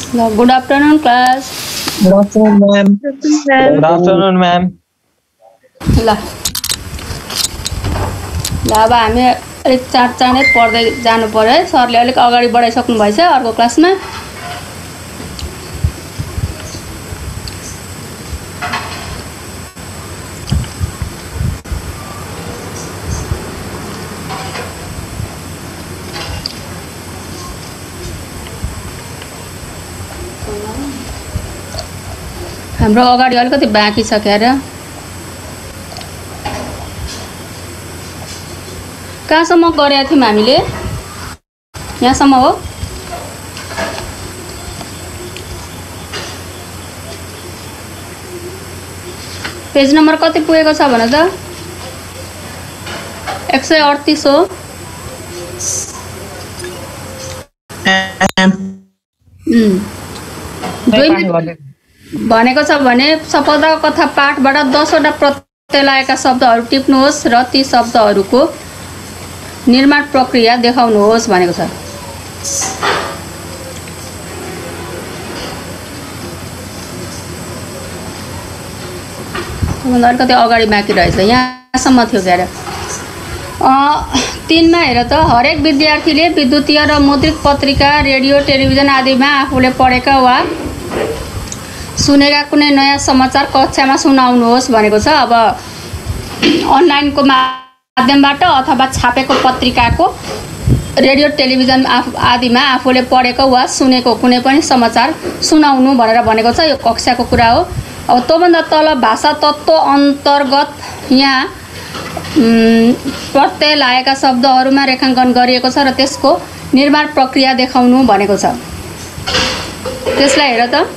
ल good afternoon class. Good afternoon, ma'am. Good afternoon, ma'am. ल अब हामी अलिक चाँडै पढ्दै जानु पर्यो है। सरले अलिक अगाडि बढाइसक्नु भएछ अर्को क्लासमा। हाम्रो अगाडि अलिकति बाँकी छ क्यार। कहाँसम्म गरेका थियौँ हामीले? यहाँसम्म हो। पेज नम्बर कति पुगेको छ भन त? 138 हो। भनेको छ भने सफलता कथा पाठबाट 10 वटा प्रत्यय लागेका शब्दहरू टिप्नुहोस् र ती शब्दहरूको निर्माण प्रक्रिया देखाउनुहोस् भनेको छ। अलिकति अगाडि बाँकी रहेछ। यहाँसम्म थियो क्यारे। 3 मा हेर त, हरेक विद्यार्थीले विद्युतीय र मुद्रित पत्रिका, रेडियो, टेलिभिजन आदिमा आफूले पढेका वा सुनेका कुनै नयाँ समाचार कक्षामा सुनाउनुहोस् भनेको छ। अब अनलाइनको माध्यमबाट अथवा छापेको पत्रिकाको, रेडियो, टेलिभिजन आदिमा आफूले पढेको वा सुनेको कुनै पनि समाचार सुनाउनु भनेर भनेको छ। यो कक्षाको कुरा हो। अब त्योभन्दा तल भाषा तत्त्व अन्तर्गत यहाँ प्रत्यय लागेका शब्दहरूमा रेखाङ्कन गरिएको छ र त्यसको निर्माण प्रक्रिया देखाउनु भनेको छ। त्यसलाई हेर त।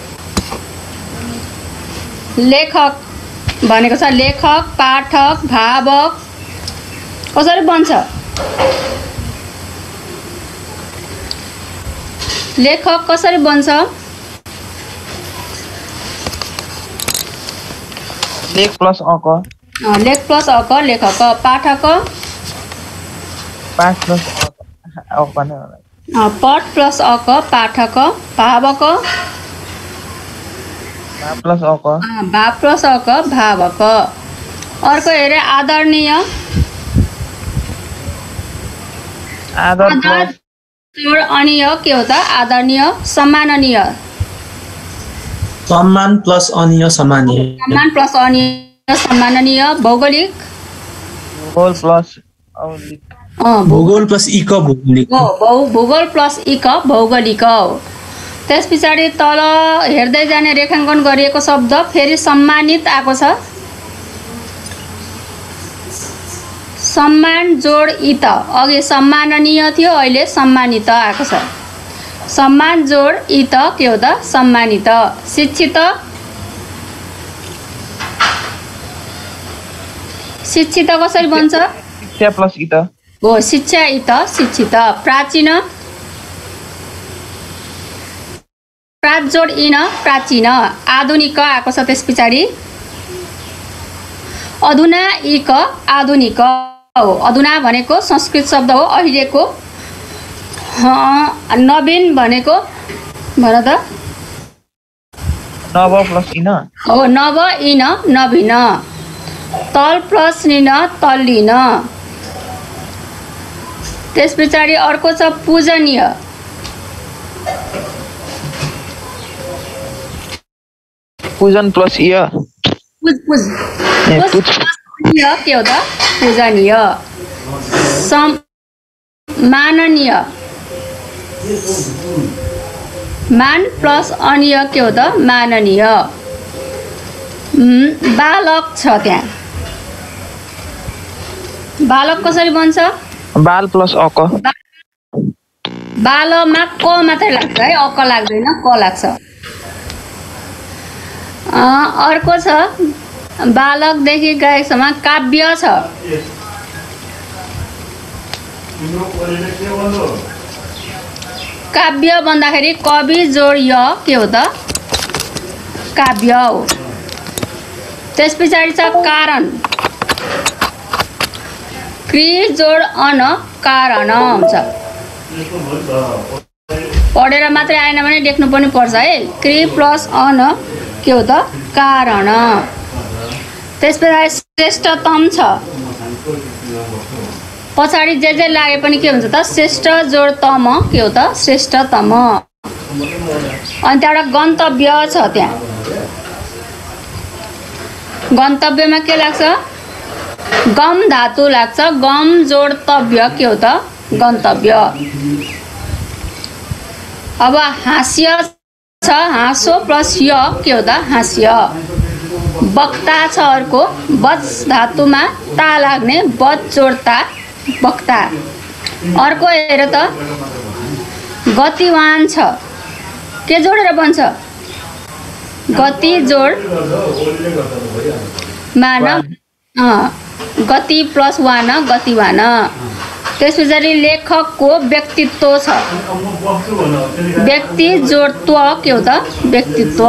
लेखक भनेको छ। लेखक, पाठक, भावक कसरी बन्छ? लेखक कसरी बन्छ? लेख प्लस अक। लेख प्लस अक लेखक। पाठक पाठ प्लस अक नै होला। पठ प्लस अक पाठक। भावक भाव प्लस अक। भाव प्लस अक भावक। अर्को हेरे आदरणीय। आदर प्लस अनीय के हो त? आदरणीय। सम्माननीय। सम्मान प्लस अनीय सम्मानीय। सम्मान प्लस अनीय सम्माननीय। भौगोलिक। भूगोल प्लस औलिक। भूगोल प्लस इक भौगोलिक। भूगोल प्लस इक भौगोलिक। त्यस पछाडि तल हेर्दै जाने रेखाङ्कन गरिएको शब्द फेरि सम्मानित आएको छ। सम्मान जोड इत। अघि सम्माननीय थियो, अहिले सम्मानित आएको छ। सम्मान जोड इत के हो त? सम्मानित। शिक्षित। शिक्षित कसरी बन्छ? शिक्षा प्लस इत हो। शिक्षा इत शिक्षित। प्राचीन। प्राच जोड इन प्राचीन। आधुनिक आएको छ त्यस पछाडि। अधुना इक आधुनिक हो। अधुना भनेको संस्कृत शब्द हो, अहिलेको। नवीन भनेको भन त? नव प्लस इन हो। नव इन नवीन। तल प्लस निन तल्लीन। त्यस पछाडि अर्को छ पूजनीय। पूजन प्लस य। पूजनीय के हो त? पूजनीय। माननीय। मान प्लस अनीय के हो त? माननीय। बालक छ त्यहाँ। बालक कसरी बन्छ? बाल प्लस अक। बालमा क मात्रै लाग्छ है, अक लाग्दैन, क लाग्छ। अर्को छ बालकदेखि गायकसम्म काव्य छ। काव्य भन्दाखेरि कवि जोड य के हो त? काव्य हो। त्यस पछाडि छ कारण। क्रि जोड अन कारण हुन्छ। पढेर मात्रै आएन भने लेख्नु पनि पर्छ है। क्रि प्लस अन के हो त कारण। त्यस पछाडि श्रेष्ठतम छ, पछाडि जे लागे पनि के हुन्छ त श्रेष्ठ जोड तम के हो त श्रेष्ठतम। अनि त्यहाँबाट गन्तव्य छ, त्यहाँ गन्तव्यमा के लाग्छ गम धातु लाग्छ, गम जोड तव्य के हो त गन्तव्य। अब हास्य छ, हाँसो प्लस य के हो त हास्य। वक्ता छ अर्को, बच धातुमा ता लाग्ने, बच जोडता वक्ता। अर्को हेर त गतिवान छ, के जोडेर बन्छ गति जोड मान, गति प्लस वान गतिवान। त्यस पछाडि लेखकको व्यक्तित्व छ, व्यक्ति जोड त्व के हो त व्यक्तित्व।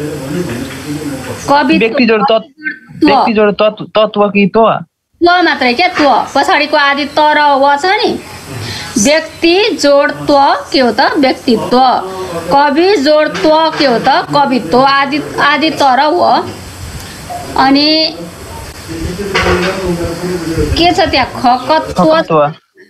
कवि व्यक्ति जोड तत्व कि त्व मात्रै क्या, त्व पछाडिको आदि त र व छ नि। व्यक्ति जोड त्व के हो त व्यक्तित्व। कवि जोड त्व के हो त कवित्व, आदि त र व। अनि के छ त्यहाँ खकत्व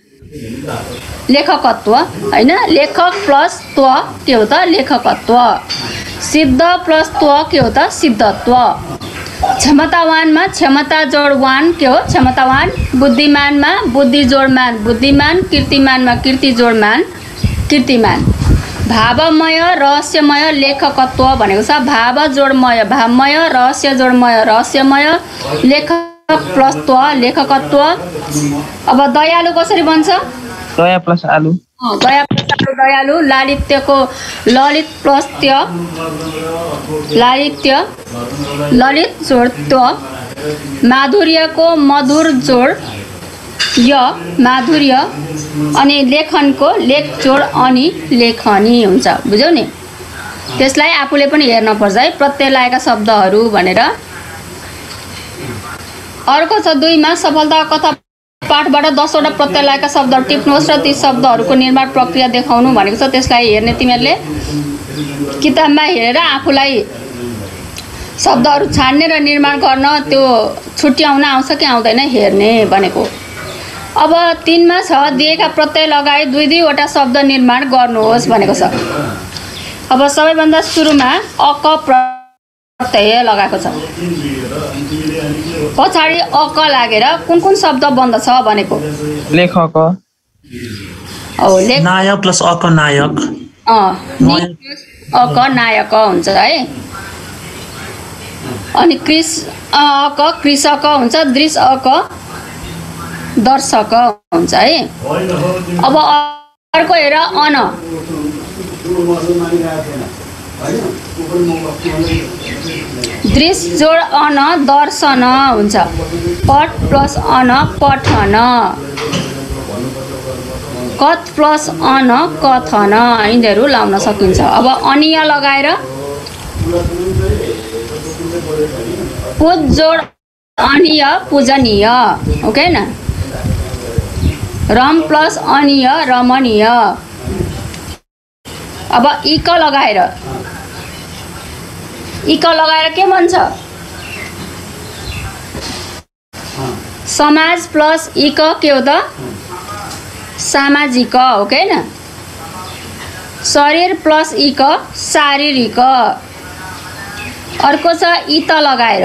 लेखकत्व हैन, लेखक प्लस त्व के हो त लेखकत्व। सिद्ध प्लस त्व के हो त सिद्धत्व। क्षमतावानमा क्षमता जोड वान के हो क्षमतावान। बुद्धिमानमा बुद्धि जोड मान बुद्धिमान। कीर्तिमानमा कीर्ति जोड मान कीर्तिमान। भावमय रहस्यमय लेखकत्व भनेको छ, भाव जोडमय भावमय, रहस्य जोडमय रहस्यमय, लेखक प्लस त्व लेखकत्व। अब दयालु कसरी बन्छ दया प्लस आलु, दया प्लस आलु दयालु। लालित्यको ललित प्लस त्य लालित्य, ललित जोड त्व। माधुर्यको मधुर जोड य माधुर्य। अनि लेखनको लेख जोड अनि लेखनी हुन्छ, बुझ्यौ नि। त्यसलाई आफूले पनि हेर्न पर्छ है प्रत्यय लागेका शब्दहरू भनेर। अर्को छ 2 मा सफलता कथा पाठबाट 10 वटा प्रत्यय लागेका शब्दहरू टिप्नुहोस् र ती शब्दहरूको निर्माण प्रक्रिया देखाउनु भनेको छ। त्यसलाई हेर्ने तिमीहरूले किताबमा हेरेर आफूलाई शब्दहरू छान्ने र निर्माण गर्न त्यो छुट्याउन आउँछ कि आउँदैन हेर्ने भनेको। अब 3 मा छ दिएका प्रत्यय लगाई 2-2 वटा शब्द निर्माण गर्नुहोस् भनेको छ। अब सबैभन्दा सुरुमा अक प्रत्यय लगाएको छ, पछाडि अक लागेर कुन कुन शब्द बन्दछ भनेको। लेखक नायक प्लस अक नायक, अक नायक हुन्छ है। अनि अक कृषक हुन्छ, दृश अक दर्शक हुन्छ है। अब अर्को हेर अन, दृश्य जोड अन दर्शन हुन्छ। पठ प्लस अन पठन, कथ प्लस अन कथन, यिनीहरू लाउन सकिन्छ। अब अनिय लगाएर पूज जोड अनिय पूजनीय, ओके न। रम प्लस अनिय रमणीय। अब इक लगाएर के भन्छ समाज प्लस इक के हो त सामाजिक, ओके न। शरीर प्लस इक शारीरिक। अर्को छ इत लगाएर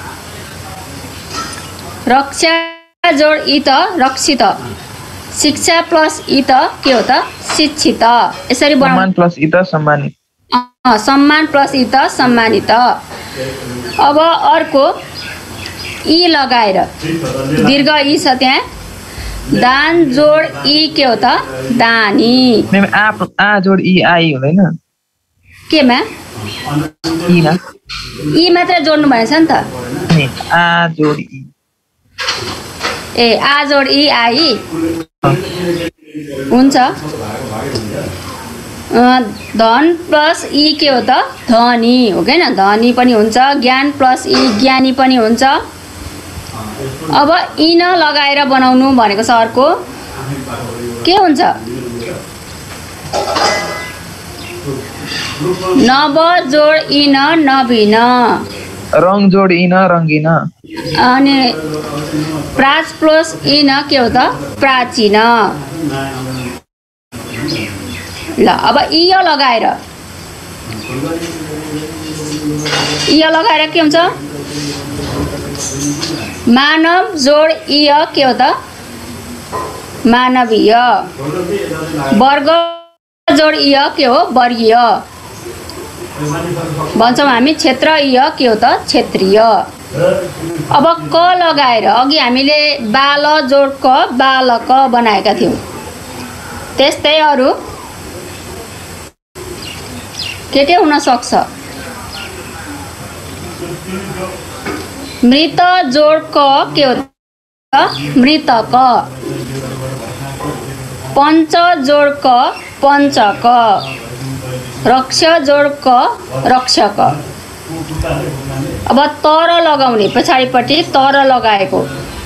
रक्षा जोड इत रक्षित। शिक्षा प्लस इत के हो त शिक्षित। यसरी सम्मान प्लस इत सम्मानित, सम्मान प्लस इत सम्मानित। अब अर्को इ लगाएर दीर्घ इ छ त्यहाँ, दान जोड इ के हो त दानी। आ जोड इ आई हुँदैन केमा इ मात्र जोड्नु भएछ नि त। आ जोड इ, ए आ जोड इ आई हुन्छ। धन प्लस इ के हो त धनी, हो कि न, धनी पनि हुन्छ। ज्ञान प्लस इ ज्ञानी पनि हुन्छ। अब इन लगाएर बनाउनु भनेको छ। अर्को के हुन्छ नव जोड इन नवीन। रङ जोड इन रङ्गिन। अनि प्राच प्लस इन के हो त प्राचीन। ल अब इय लगाएर के हुन्छ मानव जोड इय के हो त मानवीय। वर्ग जोड इय के हो वर्गीय भन्छौँ हामी। क्षेत्र इय के हो त क्षेत्रीय। अब क लगाएर अघि हामीले बाल जोड क बालक बनाएका थियौँ। त्यस्तै अरू के हुन सक्छ मृत जोड क के हो त मृतक। पञ्च जोड क पञ्चक। रक्ष जोड क रक्षक। अब तर लगाउने पछाडिपट्टि तर लगाएको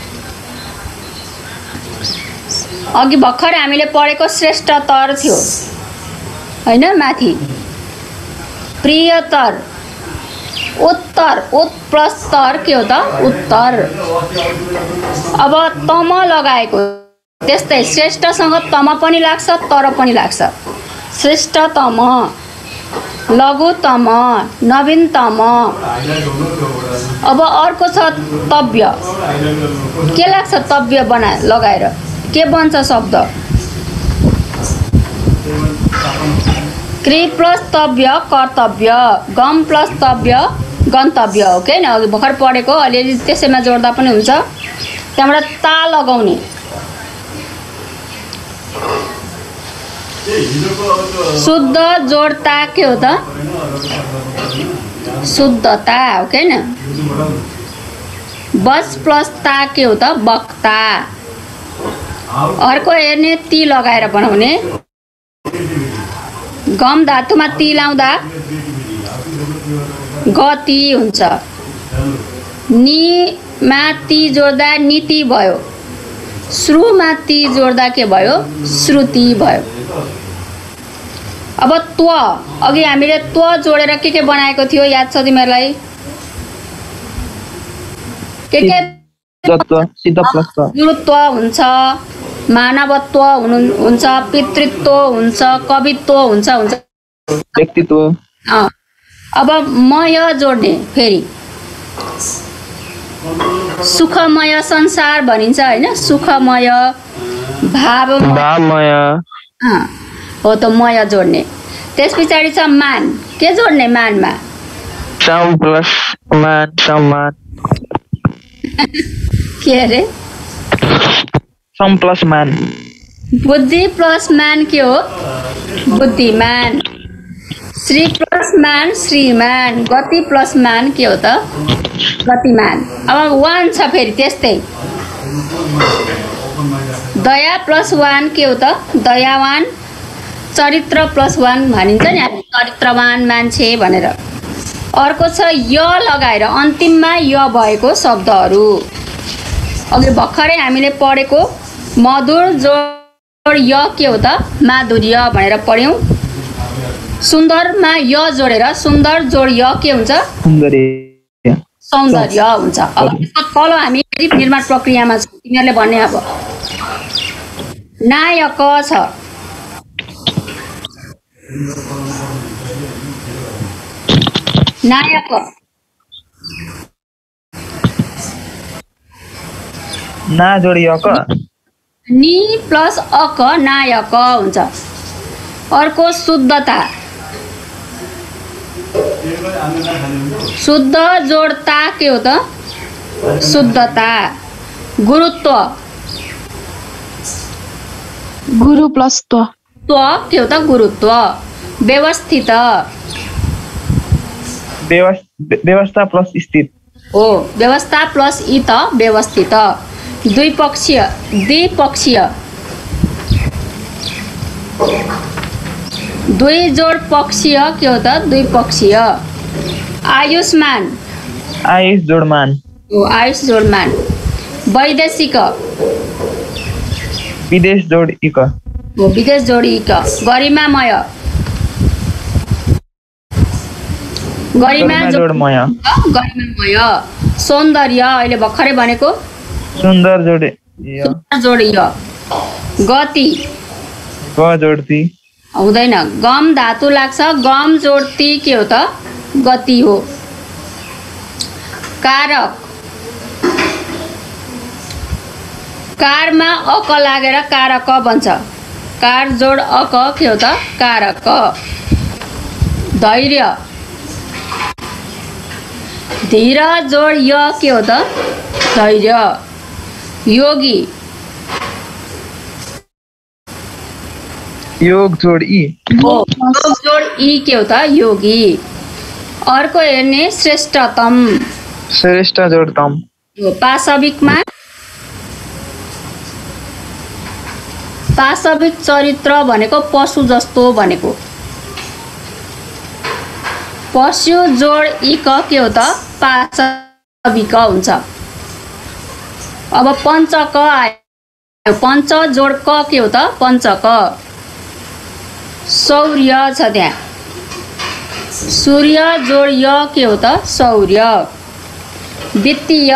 अघि भर्खर हामीले पढेको श्रेष्ठ तर थियो हैन माथि। प्रियतर उत्तर उत् प्लस तर के हो त उत्तर। अब तम लगाएको त्यस्तै श्रेष्ठसँग तम पनि लाग्छ तर पनि लाग्छ। श्रेष्ठतम लघुतम नवीनतम। अब अर्को छ तव्य के लाग्छ तव्य लगाएर के बन्छ शब्द क्रि प्लस तव्य कर्तव्य। गम प्लस तव्य गन्तव्य हो के अघि भर्खर पढेको अलिअलि त्यसैमा जोड्दा पनि हुन्छ। त्यहाँबाट ता लगाउने शुद्ध जोडता के हो त शुद्धता हो के न। बस प्लस ता के हो त वक्ता। अर्को हेर्ने ती लगाएर बनाउने गम धातुमा ती लाउँदा गति हुन्छ। नीमा ती जोड्दा नीति भयो। श्रुमा ती जोड्दा के भयो श्रुति भयो। अब त्व अघि हामीले त्व जोडेर के बनाएको थियो याद छ तिमीहरूलाई के गुरुत्व हुन्छ मानवत्व हुन्छ पितृत्व हुन्छ कवित्व हुन्छ व्यक्तित्व। अब मय जोड्ने फेरि सुखमय संसार भनिन्छ हैन। सुखमय भावमय हो त मय जोड्ने। त्यस पछाडि छ मान के जोड्ने मानमा सम प्लस मान सम्मान। के अरे सम प्लस मान। बुद्धि प्लस मान के हो बुद्धिमान। श्री प्लस मान श्रीमान। गति प्लस मान के हो त गतिमान। अब वान छ फेरि त्यस्तै दया प्लस वान के हो त दयावान। चरित्र प्लस वान भनिन्छ नि हामी चरित्रवान मान्छे भनेर। अर्को छ य लगाएर अन्तिममा य भएको शब्दहरू अघि भर्खरै हामीले पढेको मधुर जोड य के हो त माधुर्य भनेर पढ्यौं। सुन्दरमा य जोडेर सुन्दर जोड य के हुन्छ सौन्दर्य हुन्छ। अब यसको तल हामी निर्माण प्रक्रियामा छौँ तिमीहरूले भन्ने। अब नायक छ नायक ना जोडियक नि प्लस अक नायक हुन्छ। अर्को शुद्धता शुद्ध जोडता के हो त शुद्धता। गुरुत्व गुरु प्लस त्व के हो त गुरुत्व। व्यवस्थित व्यवस्था प्लस स्थित हो व्यवस्था प्लस इत व्यवस्थित। द्विपक्षीय दुई जोड पक्षीय के हो त द्विपक्षीय। आयुष्मान आयुष जोडमान हो आयुष जोडमान। वैदेशिक विदेश जोड इक हो विदेश जोड इक। गरिमामय गरिमा जोडमय गरिमामय। सौन्दर्य अहिले भर्खरै भनेको सुन्दर जोड सुन्दर जोड य। गति ग जोड ती हुँदैन। गम धातु लाग्छ, गम जोड ती के हो त? गति हो। कारक कारमा अक लागेर कारक बन्छ। कार जोड अक के हो त? कारक। धैर्य धीर जोड य के हो त? धैर्य। योगी योग जोड ई योग जोड ई के हो त? योगी। अर्को हेर्ने श्रेष्ठतम श्रेष्ठ जोड तम पाशविकमा पाशविक चरित्र भनेको पशु जस्तो भनेको। पशु जोड इक के हो त? पाशविक हुन्छ। अब पञ्चक आयो। पञ्च जोड क के हो त? पञ्चक। शौर्य छ त्यहाँ। सूर्य जोड य के हो त? शौर्य। वित्तीय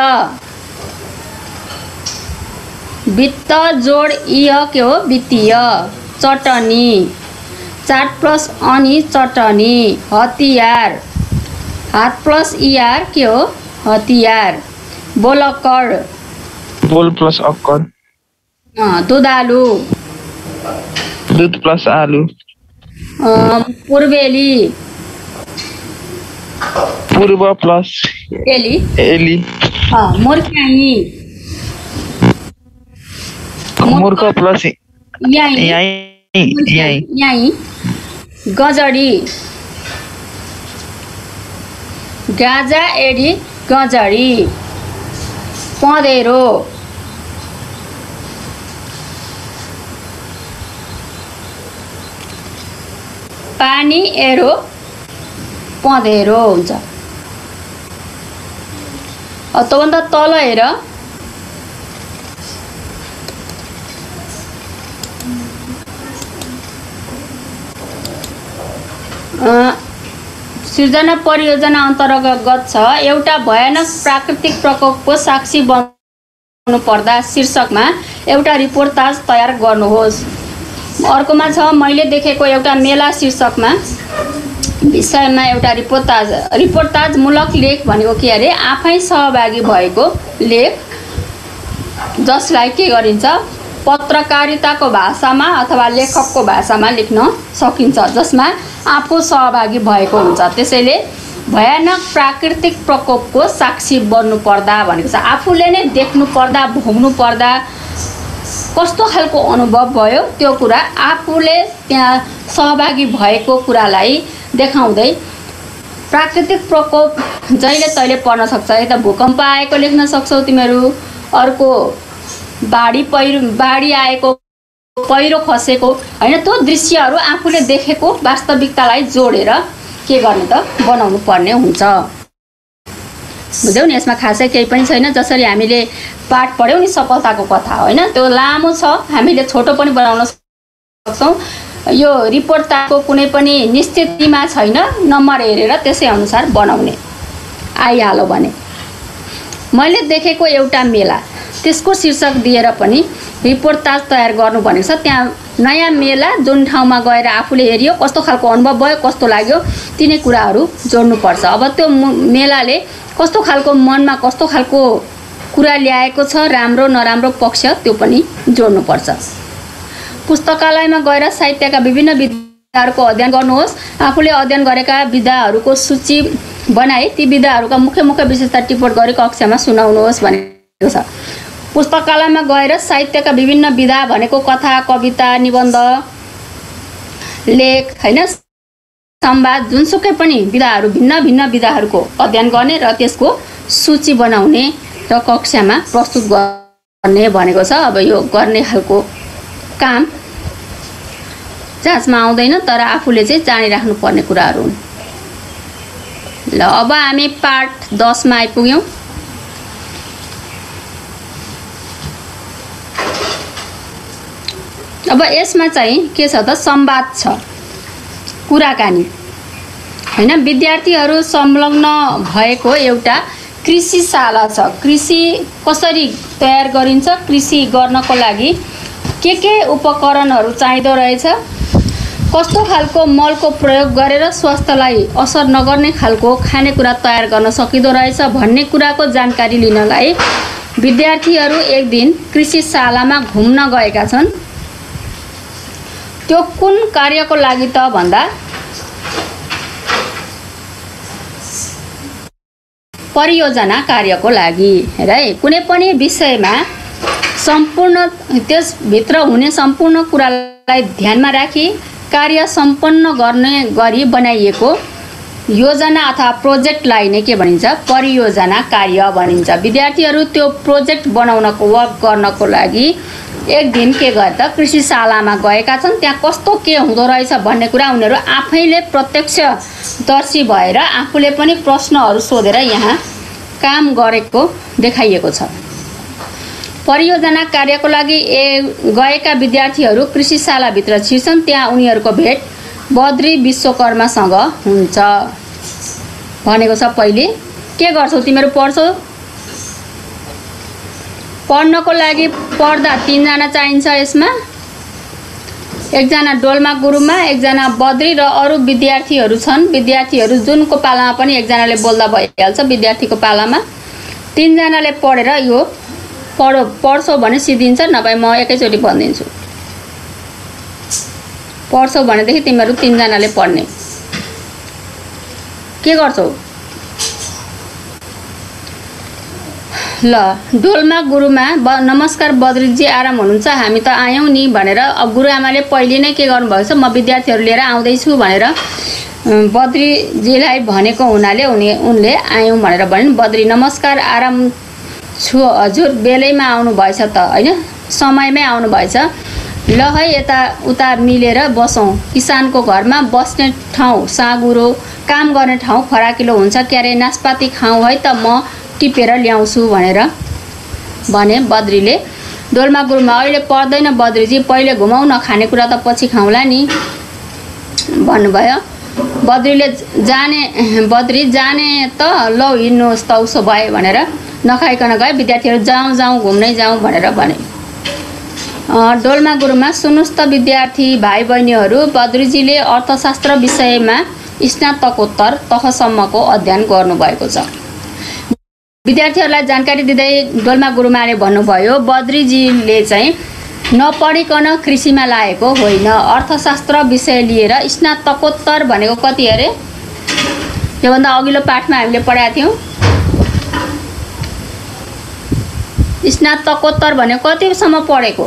वित्त जोड इय के हो? वित्तीय। चटनी 4 प्लस अनि चटनी। हतियार हात प्लस इआर के हो? हतियार। बोलक्कड बोल प्लस अक्कड दुधालु दुध प्लस आलु पूर्वेली पूर्व प्लस एली एली मूर्खाई मूर्ख प्लस याई याई गजडी गाजा एडी गजडी। पँधेरो पानी एरो पँधेरो हुन्छ। त्योभन्दा तल हेर सृजना परियोजना अन्तर्गत छ। एउटा भयानक प्राकृतिक प्रकोपको साक्षी बन्नु पर्दा शीर्षकमा एउटा रिपोर्टाज तयार गर्नुहोस्। अर्कोमा छ मैले देखेको एउटा मेला शीर्षकमा विषयमा एउटा रिपोर्टाज मूलक लेख भनेको के अरे? आफै सहभागी भएको लेख जसलाई के गरिन्छ? पत्रकारिताको भाषामा अथवा लेखकको भाषामा लेख्न सकिन्छ, जसमा आफू सहभागी भएको हुन्छ। त्यसैले भयानक प्राकृतिक प्रकोपको साक्षी बन्नु पर्दा भनेको छ आफूले नै देख्नु पर्दा भोग्नु पर्दा कस्तो खालको अनुभव भयो त्यो कुरा आफूले त्यहाँ सहभागी भएको कुरालाई देखाउँदै। प्राकृतिक प्रकोप जहिले तहिले पर्न सक्छ। यता भूकम्प आएको लेख्न सक्छौ तिमीहरू, अर्को बाढी आएको, पहिरो खसेको हैन, त्यो दृश्यहरू आफूले देखेको वास्तविकतालाई जोडेर के गर्ने त? बनाउनु पर्ने हुन्छ। बुझ्यौ नि? यसमा खासै केही पनि छैन। जसरी हामीले पाठ पढ्यौँ नि सफलताको कथा होइन, त्यो लामो छ, हामीले छोटो पनि बनाउन सक्छौँ। यो रिपोर्टको कुनै पनि निश्चितमा छैन, नम्बर हेरेर त्यसै अनुसार बनाउने आइहाल्यो भने। मैले देखेको एउटा मेला त्यसको शीर्षक दिएर पनि रिपोर्टाज तयार गर्नु भनेको छ। त्यहाँ नयाँ मेला जुन ठाउँमा गएर आफूले हेऱ्यो, कस्तो खालको अनुभव भयो, कस्तो लाग्यो, तिनै कुराहरू जोड्नुपर्छ। अब त्यो मेलाले कस्तो खालको मनमा कस्तो खालको कुरा ल्याएको छ, राम्रो नराम्रो पक्ष, त्यो पनि जोड्नुपर्छ। पुस्तकालयमा गएर साहित्यका विभिन्न विधाहरूको अध्ययन गर्नुहोस्। आफूले अध्ययन गरेका विधाहरूको सूची बनाए ती विधाहरूका मुख्य मुख्य विशेषता टिप्पण गरी कक्षामा सुनाउनुहोस् भनेको छ। पुस्तकालयमा गएर साहित्यका विभिन्न विधा भनेको कथा, कविता, निबन्ध, लेख होइन, संवाद, जुनसुकै पनि विधाहरू, भिन्न भिन्न विधाहरूको अध्ययन गर्ने र त्यसको सूची बनाउने र कक्षामा प्रस्तुत गर्ने भनेको छ। अब यो गर्ने खालको काम जाँचमा आउँदैन, तर आफूले चाहिँ जानिराख्नु पर्ने कुराहरू हुन्। ल अब हामी पाठ 10 मा आइपुग्यौँ। अब यसमा चाहिँ के छ त? संवाद छ, कुराकानी। हैन। विद्यार्थीहरू संलग्न भएको एउटा कृषिशाला छ। कृषि कसरी तयार गरिन्छ, कृषि गर्नको लागि के उपकरणहरू चाहिँदो रहेछ, कस्तो खालको मलको प्रयोग गरेर स्वास्थ्यलाई असर नगर्ने खालको खानेकुरा तयार गर्न सकिँदो रहेछ भन्ने कुराको जानकारी लिनलाई विद्यार्थीहरू एक दिन कृषिशालामा घुम्न गएका छन्। त्यो कुन कार्यको लागि त भन्दा परियोजना कार्यको लागि। हेर है, कुनै पनि विषयमा सम्पूर्ण त्यसभित्र हुने सम्पूर्ण कुरालाई ध्यानमा राखी कार्य सम्पन्न गर्ने गरी बनाइएको योजना अथवा प्रोजेक्टलाई नै के भनिन्छ, परियोजना कार्य भनिन्छ। विद्यार्थीहरू त्यो प्रोजेक्ट बनाउनको वर्क गर्नको लागि एक दिन के गरे त कृषिशालामा गएका छन्। त्यहाँ कस्तो के हुँदो रहेछ भन्ने कुरा उनीहरू आफैले प्रत्यक्षदर्शी भएर आफूले पनि प्रश्नहरू सोधेर यहाँ काम गरेको देखाइएको छ। परियोजना कार्यको लागि गएका विद्यार्थीहरू कृषिशालाभित्र छिर्छन्। त्यहाँ उनीहरूको भेट बद्री विश्वकर्मासँग हुन्छ भनेको छ। पहिले के गर्छौ तिमीहरू, पढ्छौ? पढ्नको लागि पढ्दा 3 जना चाहिन्छ। यसमा एकजना डोल्मा गुरुमा, एकजना बद्री र अरू विद्यार्थीहरू छन्। विद्यार्थीहरू जुनको पालामा पनि एकजनाले बोल्दा भइहाल्छ। विद्यार्थीको पालामा 3 जनाले पढेर यो पढ्छौ भने सिद्धिन्छ, नभए म एकैचोटि भनिदिन्छु। पढ्छौ भनेदेखि तिमीहरू 3 जनाले पढ्ने। के गर्छौ? ल, डोल्मा गुरुमा नमस्कार बद्रीजी, आराम हुनुहुन्छ? हामी त आयौँ नि भनेर गुरुआमाले पहिले नै के गर्नुभएको छ, म विद्यार्थीहरू लिएर आउँदैछु भनेर बद्रीजीलाई भनेको हुनाले उनले आयौँ भनेर भनिन्। बद्री नमस्कार, आराम छु हजुर, बेलैमा आउनु भएछ त हैन, समयमै आउनु भएछ। ल है, यता उता मिलेर बसौँ। किसानको घरमा बस्ने ठाउँ साँगुरो, काम गर्ने ठाउँ फराकिलो हुन्छ क्यारे, नास्पाती खाउँ है त, म टिपेर ल्याउँछु भनेर भने बद्रीले। डोल्मा गुरुमा अहिले पर्दैन बद्रीजी, पहिले घुमाउन, खानेकुरा त पछि खाउँला नि भन्नुभयो। बद्री जाने त ल हिँड्नुहोस् त उसो भए भनेर नखाइकन गए। विद्यार्थीहरू जाउँ घुम्नै जाउँ भनेर भने। डोल्मा गुरुमा सुन्नुहोस् त विद्यार्थी भाइ बहिनीहरू, बद्रीजीले अर्थशास्त्र विषयमा स्नातकोत्तर तहसम्मको अध्ययन गर्नुभएको छ। विद्यार्थीहरूलाई जानकारी दिँदै डोल्मा गुरुमाले भन्नुभयो, बद्रीजीले चाहिँ नपढिकन कृषिमा लागेको होइन। अर्थशास्त्र विषय लिएर स्नातकोत्तर भनेको कति अरे? योभन्दा अघिल्लो पाठमा हामीले पढाएको थियौँ। स्नातकोत्तर भनेको कतिसम्म पढेको?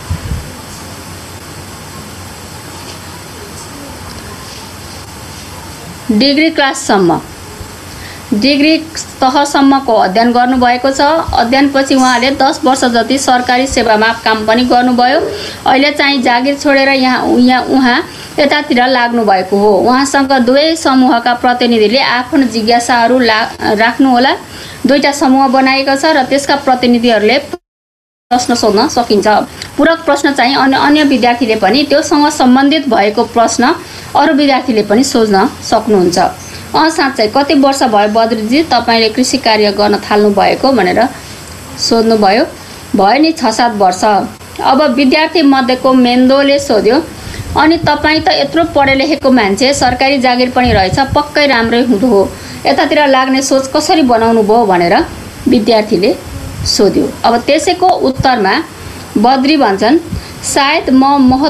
डिग्री क्लाससम्म, डिग्री तहसम्मको अध्ययन गर्नुभएको छ। अध्ययनपछि उहाँले 10 वर्ष जति सरकारी सेवामा काम पनि गर्नुभयो। अहिले चाहिँ जागिर छोडेर उहाँ यतातिर लाग्नु भएको हो। उहाँसँग दुवै समूहका प्रतिनिधिले आफ्नो जिज्ञासाहरू राख्नुहोला। 2टा समूह बनाएको छ र त्यसका प्रतिनिधिहरूले प्रश्न सोध्न सकिन्छ। पूरक प्रश्न चाहिँ अन्य विद्यार्थीले पनि त्योसँग सम्बन्धित भएको प्रश्न अरू विद्यार्थीले पनि सोध्न सक्नुहुन्छ। साँच्चै कति वर्ष भयो बद्रीजी तपाईँले कृषि कार्य गर्न थाल्नु भएको भनेर सोध्नुभयो। भयो नि 6-7 वर्ष। अब विद्यार्थी मध्येको मेन्दोले सोध्यो, अनि तपाईँ त यत्रो पढे लेखेको मान्छे, सरकारी जागिर पनि रहेछ, पक्कै राम्रै हुँदो हो, यतातिर लाग्ने सोच कसरी बनाउनु भयो भनेर विद्यार्थीले सोध्यो। अब त्यसैको उत्तरमा बद्री भन्छन्, सायद म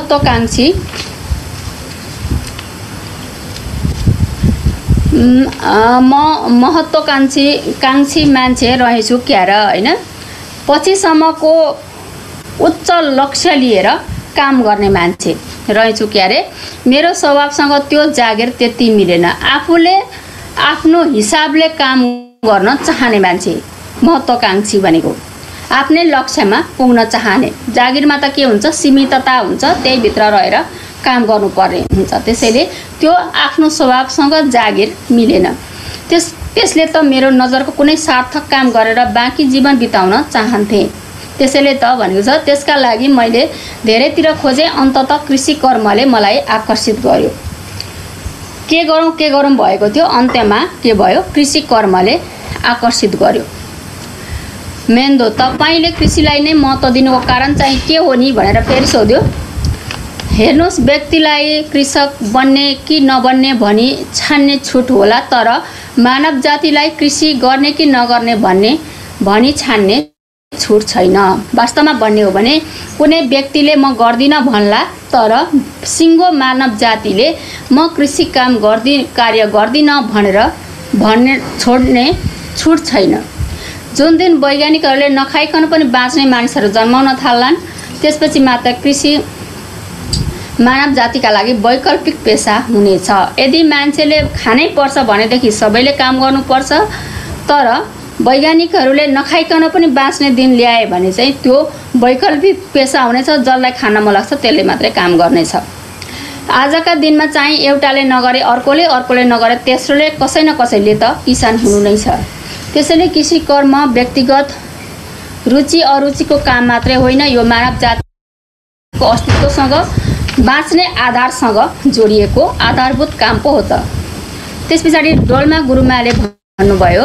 महत्त्वकांक्षी मान्छे रहेछु क्यार हैन, पछिसम्मको उच्च लक्ष्य लिएर काम गर्ने मान्छे रहेछु क्यारे। मेरो स्वभावसँग त्यो जागिर त्यति मिलेन। आफूले आफ्नो हिसाबले काम गर्न चाहने मान्छे महत्त्वकांक्षी भनेको आफ्नै लक्ष्यमा पुग्न चाहने। जागिरमा त के हुन्छ, सीमितता हुन्छ, त्यही भित्र रहेर काम गर्नुपर्ने हुन्छ। त्यसैले त्यो आफ्नो स्वभावसँग जागिर मिलेन। त्यसले त मेरो नजरको कुनै सार्थक काम गरेर बाँकी जीवन बिताउन चाहन्थे। त्यसैले त भनेको छ, त्यसका लागि मैले धेरैतिर खोजे, अन्ततः कृषि कर्मले मलाई आकर्षित गर्यो। के गरौँ भएको थियो। अन्त्यमा के भयो, कृषि कर्मले आकर्षित गर्यो। मेन्दो तपाईले कृषिलाई नै महत्त्व दिनुको कारण चाहिँ के हो नि भनेर फेरि सोध्यो। हेर्नुहोस्, व्यक्तिलाई कृषक बन्ने कि नबन्ने भनी छान्ने छुट होला, तर मानव जातिलाई कृषि गर्ने कि नगर्ने भनी छान्ने छुट छैन। वास्तवमा भन्ने हो भने कुनै व्यक्तिले म गर्दिनँ भन्ला, तर सिङ्गो मानव जातिले म कृषि कार्य गर्दिनँ भन्ने छोड्ने छुट छैन। जुन दिन वैज्ञानिकहरूले नखाइकन पनि बाँच्ने मानिसहरू जन्माउन थाल्लान्, त्यसपछि मात्र कृषि मानव जातिका लागि वैकल्पिक पेसा हुनेछ। यदि मान्छेले खानै पर्छ भनेदेखि सबैले काम गर्नुपर्छ, तर वैज्ञानिकहरूले नखाइकन पनि बाँच्ने दिन ल्याए भने चाहिँ त्यो वैकल्पिक पेसा हुनेछ। जसलाई खान मन लाग्छ त्यसले मात्रै काम गर्नेछ। आजका दिनमा चाहिँ एउटाले नगरे अर्कोले नगरे तेस्रोले कसै न कसैले त किसान हुनु नै छ। त्यसैले कृषि कर्म व्यक्तिगत रुचि अरुचिको काम मात्रै होइन, यो मानव जातिको अस्तित्वसँग बाँच्ने आधारसँग जोडिएको आधारभूत काम पो हो त। त्यस पछाडि डोल्मा गुरुमाले भन्नुभयो,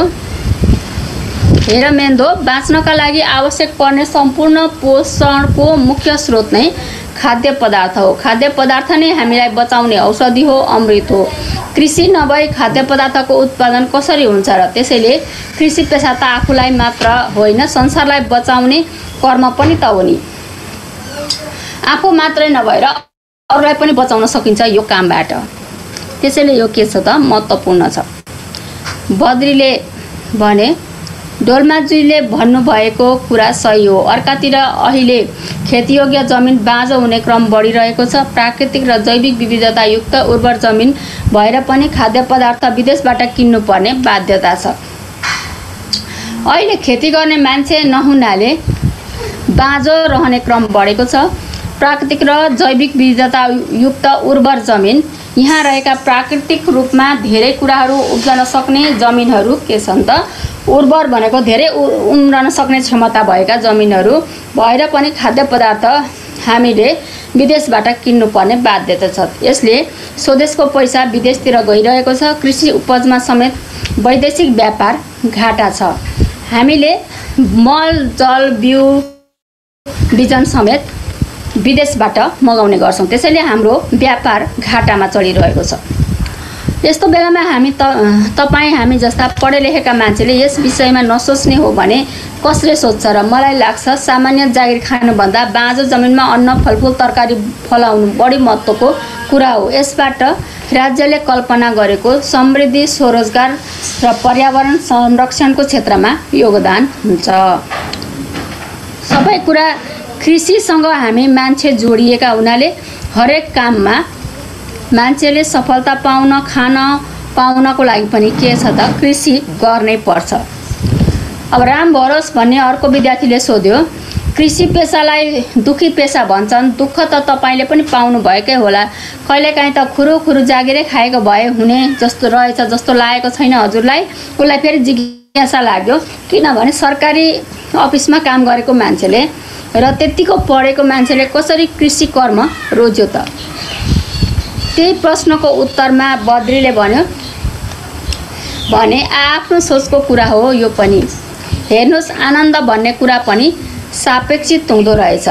हेर मेन्दो, बाँच्नका लागि आवश्यक पर्ने सम्पूर्ण पोषणको मुख्य स्रोत नै खाद्य पदार्थ हो। खाद्य पदार्थ नै हामीलाई बचाउने औषधि हो, अमृत हो। कृषि नभई खाद्य पदार्थको उत्पादन कसरी हुन्छ र? त्यसैले कृषि पेसा त आफूलाई मात्र होइन, संसारलाई बचाउने कर्म पनि त हो नि। आफू मात्रै नभएर अरूलाई पनि बचाउन सकिन्छ यो कामबाट। त्यसैले यो के छ त, महत्त्वपूर्ण छ। बद्रीले भने, डोल्माजुईले भन्नुभएको कुरा सही हो। अर्कातिर अहिले खेतीयोग्य जमिन बाँझो हुने क्रम बढिरहेको छ। प्राकृतिक र जैविक विविधतायुक्त उर्वर जमिन भएर पनि खाद्य पदार्थ विदेशबाट किन्नुपर्ने बाध्यता छ। अहिले खेती गर्ने मान्छे नहुनाले बाँझो रहने क्रम बढेको छ। प्राकृतिक र जैविक विविधतायुक्त उर्वर जमिन, यहाँ रहेका प्राकृतिक रूपमा धेरै कुराहरू उब्जन सक्ने जमिनहरू के छन् त? उर्वर भनेको धेरै उम्रन सक्ने क्षमता भएका जमिनहरू भएर पनि खाद्य पदार्थ हामीले विदेशबाट किन्नुपर्ने बाध्यता छ। यसले स्वदेशको पैसा विदेशतिर गइरहेको छ। कृषि उपजमा समेत वैदेशिक व्यापार घाटा छ। हामीले मल, जल, बिउ, बिजन समेत विदेशबाट मगाउने गर्छौँ। त्यसैले हाम्रो व्यापार घाटामा चलिरहेको छ। यस्तो बेलामा हामी जस्ता पढे लेखेका मान्छेले यस विषयमा नसोच्ने हो भने कसले सोच्छ र? मलाई लाग्छ सामान्य जागिर खानुभन्दा बाँझो जमिनमा अन्न, फलफुल, तरकारी फलाउनु बढी महत्त्वको कुरा हो। यसबाट राज्यले कल्पना गरेको समृद्धि, स्वरोजगार र पर्यावरण संरक्षणको क्षेत्रमा योगदान हुन्छ। सबै कुरा कृषिसँग हामी मान्छे जोडिएका हुनाले हरेक काममा मान्छेले सफलता खान पाउनको लागि पनि के छ त, कृषि गर्नै पर्छ। अब राम भरोस भन्ने अर्को विद्यार्थीले सोध्यो, कृषि पेसालाई दुखी पेसा भन्छन्, दुःख त तपाईले पनि पाउनु भएकै होला। कहिलेकाहीँ त खुरुखुरु जागिरै खाएको भए हुने जस्तो रहेछ जस्तो लागेको छैन हजुरलाई? उसलाई फेरि जिज्ञासा लाग्यो, किनभने सरकारी अफिसमा काम गरेको मान्छेले र त्यतिको पढेको मान्छेले कसरी कृषि कर्म रोज्यो त? त्यही प्रश्नको उत्तरमा बद्रीले भन्यो भने आफ्नो सोचको कुरा हो यो पनि। हेर्नुहोस्, आनन्द भन्ने कुरा पनि सापेक्षित हुँदो रहेछ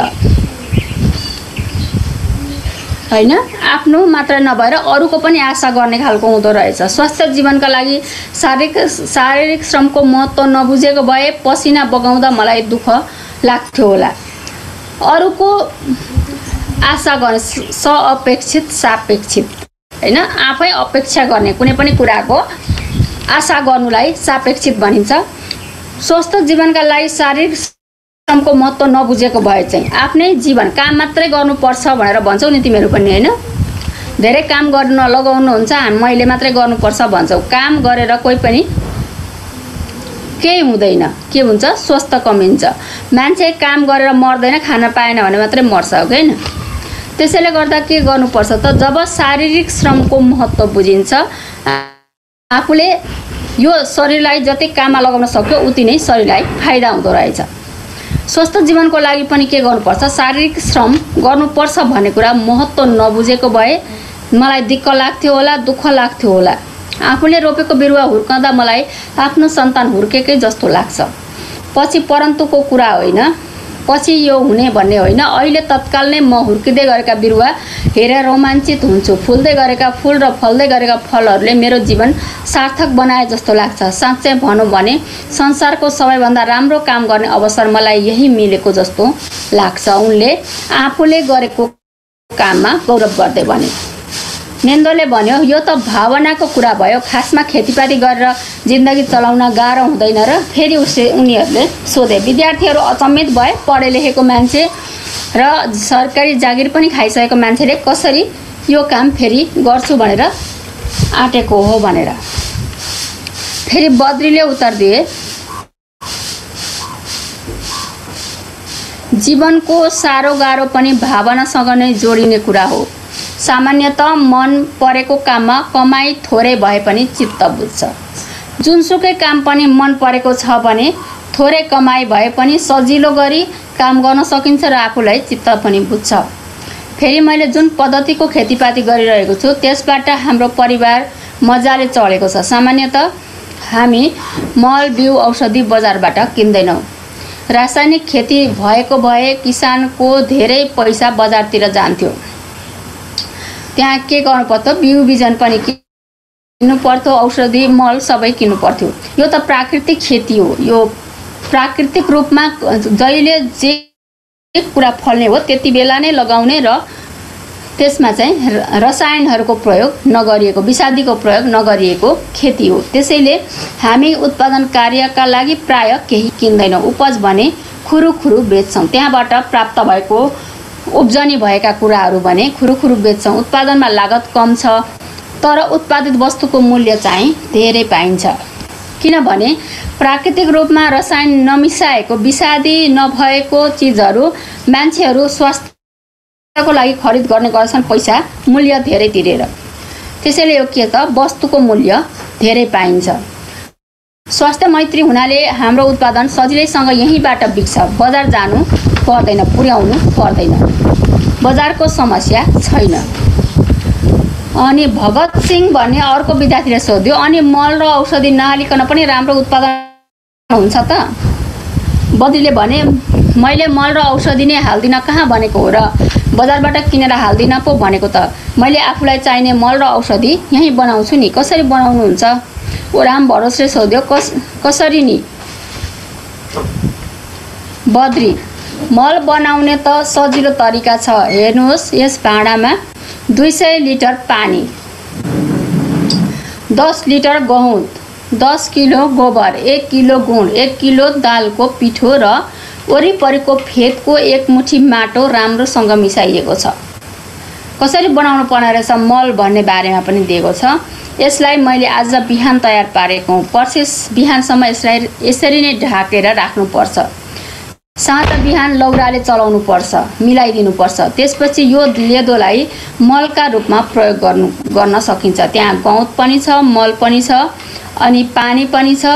होइन? आफ्नो मात्र नभएर अरूको पनि आशा गर्ने खालको हुँदो रहेछ। स्वस्थ जीवनका लागि शारीरिक श्रमको महत्त्व नबुझेको भए पसिना बगाउँदा मलाई दुःख लाग्थ्यो होला। अरूको आशा गर्ने सअपेक्षित सापेक्षित होइन? आफै अपेक्षा गर्ने कुनै पनि कुराको आशा गर्नुलाई सापेक्षित भनिन्छ। स्वस्थ जीवनका लागि शारीरिक श्रमको महत्त्व नबुझेको भए चाहिँ आफ्नै जीवन काम मात्रै गर्नुपर्छ भनेर भन्छौ नि तिमीहरू पनि होइन? धेरै काम गर्न लगाउनुहुन्छ, मैले मात्रै गर्नुपर्छ भन्छौ। काम गरेर कोही पनि केही हुँदैन। के हुन्छ? स्वस्थ कमिन्छ। मान्छे काम गरेर मर्दैन, खान पाएन भने मात्रै मर्छ हो होइन? त्यसैले गर्दा के गर्नुपर्छ त? जब शारीरिक श्रमको महत्त्व बुझिन्छ, आफूले यो शरीरलाई जति काममा लगाउन सक्यो उति नै शरीरलाई फाइदा हुँदो रहेछ। स्वस्थ जीवनको लागि पनि के गर्नुपर्छ? शारीरिक श्रम गर्नुपर्छ भन्ने कुरा महत्त्व नबुझेको भए मलाई दिक्क लाग्थ्यो होला, दुःख लाग्थ्यो होला। आफूले रोपेको बिरुवा हुर्काउँदा मलाई आफ्नो सन्तान हुर्केकै जस्तो लाग्छ। पछि परन्तुको कुरा होइन, पछि यो हुने भन्ने होइन। अहिले तत्काल नै म हुर्किँदै गरेका बिरुवा हेरेर रोमाञ्चित हुन्छु। फुल्दै गरेका फुल र फल्दै गरेका फलहरूले मेरो जीवन सार्थक बनाए जस्तो लाग्छ। साँच्चै भनौँ भने संसारको सबैभन्दा राम्रो काम गर्ने अवसर मलाई यही मिलेको जस्तो लाग्छ। उनले आफूले गरेको काममा गौरव गर्दै भने। नेन्दोले भन्यो, यो त भावनाको कुरा भयो। खासमा खेतीपाती गरेर जिन्दगी चलाउन गाह्रो हुँदैन र? फेरि उनीहरूले सोधे। विद्यार्थीहरू अचम्मित भए। पढे लेखेको मान्छे र सरकारी जागिर पनि खाइसकेको मान्छेले कसरी यो काम फेरि गर्छु भनेर आँटेको हो भनेर। फेरि बद्रीले उत्तर दिए, जीवनको साह्रो गाह्रो पनि भावनासँग नै जोडिने कुरा हो। सामान्यतः मन परेको काममा कमाई थोरै भए पनि चित्त बुझ्छ। जुनसुकै काम पनि मन परेको छ भने थोरै कमाई भए पनि सजिलो गरी काम गर्न सकिन्छ र आफूलाई चित्त पनि बुझ्छ। फेरि मैले जुन पद्धतिको खेतीपाती गरिरहेको छु त्यसबाट हाम्रो परिवार मजाले चलेको छ। सामान्यतः हामी मल, बिउ, औषधि बजारबाट किन्दैनौँ। रासायनिक खेती भएको भए किसानको धेरै पैसा बजारतिर जान्थ्यो। त्यहाँ के गर्नु पर्थ्यो, बिउ बिजन पनि किन्नु पर्थ्यो, औषधि मल सबै किन्नु पर्थ्यो। यो त प्राकृतिक खेती हो। यो प्राकृतिक रूपमा जहिले जे कुरा फल्ने हो त्यति बेला नै लगाउने र त्यसमा चाहिँ रसायनहरूको प्रयोग नगरिएको, विषादीको प्रयोग नगरिएको खेती हो। त्यसैले हामी उत्पादन कार्यका लागि प्राय केही किन्दैनौँ। उपज भने खुरुखुरु बेच्छौँ। त्यहाँबाट प्राप्त भएको उब्जनी भएका कुराहरू भने खुरुखुरु बेच्छौँ। उत्पादनमा लागत कम छ तर उत्पादित वस्तुको मूल्य चाहिँ धेरै पाइन्छ। किनभने प्राकृतिक रूपमा रसायन नमिसाएको, विषादी नभएको चिजहरू मान्छेहरू स्वास्थ्यको लागि खरिद गर्ने गर्छन्, पैसा मूल्य धेरै तिरेर। त्यसैले यो के त वस्तुको मूल्य धेरै पाइन्छ। स्वास्थ्य मैत्री हुनाले हाम्रो उत्पादन सजिलैसँग यहीँबाट बिक्छ। बजार जानु पर्दैन, पुर्याउनु पर्दैन। बजारको समस्या छैन। अनि भगत सिंह भन्ने अर्को विद्यार्थीले सोध्यो, अनि मल र औषधि नहालिकन पनि राम्रो उत्पादन हुन्छ त? बद्रीले भने, मैले मल र औषधि नै हाल्दिनँ कहाँ भनेको हो र? बजारबाट किनेर हाल्दिनँ पो भनेको त। मैले आफूलाई चाहिने मल र औषधि यहीँ बनाउँछु नि। कसरी बनाउनुहुन्छ? राम भरोसले सोध्यो, कसरी नि? बद्री, मल बनाउने त सजिलो तरिका छ। हेर्नुहोस्, यस भाँडामा 200 लिटर पानी, 10 लिटर गहुँत, 10 किलो गोबर, 1 किलो गुण, 1 किलो दालको पिठो र वरिपरिको फेदको 1 मुठी माटो राम्रोसँग मिसाइएको छ। कसरी बनाउनु पर्ने रहेछ मल भन्ने बारेमा पनि दिएको छ। यसलाई मैले आज बिहान तयार पारेको हुँ। पर्सि बिहानसम्म यसलाई यसरी नै ढाकेर राख्नुपर्छ। साँझ बिहान लौराले चलाउनु पर्छ, मिलाइदिनु पर्छ। त्यसपछि यो लेदोलाई मलका रूपमा प्रयोग गर्न सकिन्छ। त्यहाँ गहुँत पनि छ, मल पनि छ, अनि पानी पनि छ।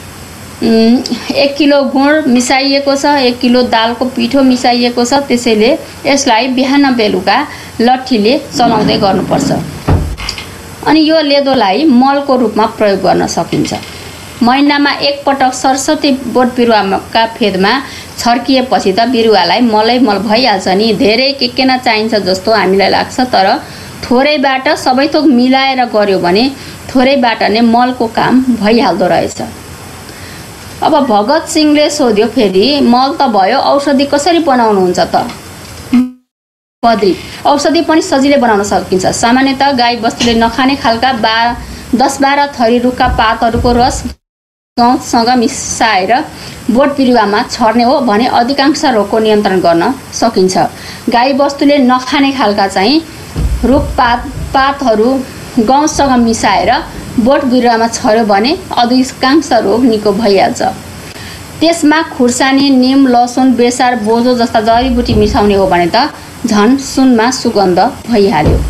1 किलो गुण मिसाइएको छ, 1 किलो दालको पिठो मिसाइएको छ। त्यसैले यसलाई बिहान बेलुका लट्ठीले चलाउँदै गर्नुपर्छ। अनि यो लेदोलाई मलको रूपमा प्रयोग गर्न सकिन्छ। महिनामा एक पटक सरस्वती बोट बिरुवाका फेदमा छर्किएपछि त बिरुवालाई मलै मल भइहाल्छ नि। धेरै के न चाहिन्छ जस्तो हामीलाई लाग्छ, तर थोरैबाट सबै थोक मिलाएर गर्यो भने थोरैबाट नै मलको काम भइहाल्दो रहेछ। अब भगत सिंहले सोध्यो, फेरि मल त भयो, औषधि कसरी बनाउनुहुन्छ त? बद्री, औषधि पनि सजिलै बनाउन सकिन्छ। सामान्यतः गाई बस्तुले नखाने खालका 10-12 थरी रुखका पातहरूको रस गहुँतसँग मिसाएर बोट बिरुवामा छर्ने हो भने अधिकांश रोगको नियन्त्रण गर्न सकिन्छ। गाई बस्तुले नखाने खालका चाहिँ रुख पातहरू गहुँतसँग मिसाएर बोट बिरुवामा छर्यो भने अधिकांश रोग निको भइहाल्छ। त्यसमा खुर्सानी, निम, लसुन, बेसार, बोझो जस्ता जडीबुटी मिसाउने हो भने त झन् सुनमा सुगन्ध भइहाल्यो।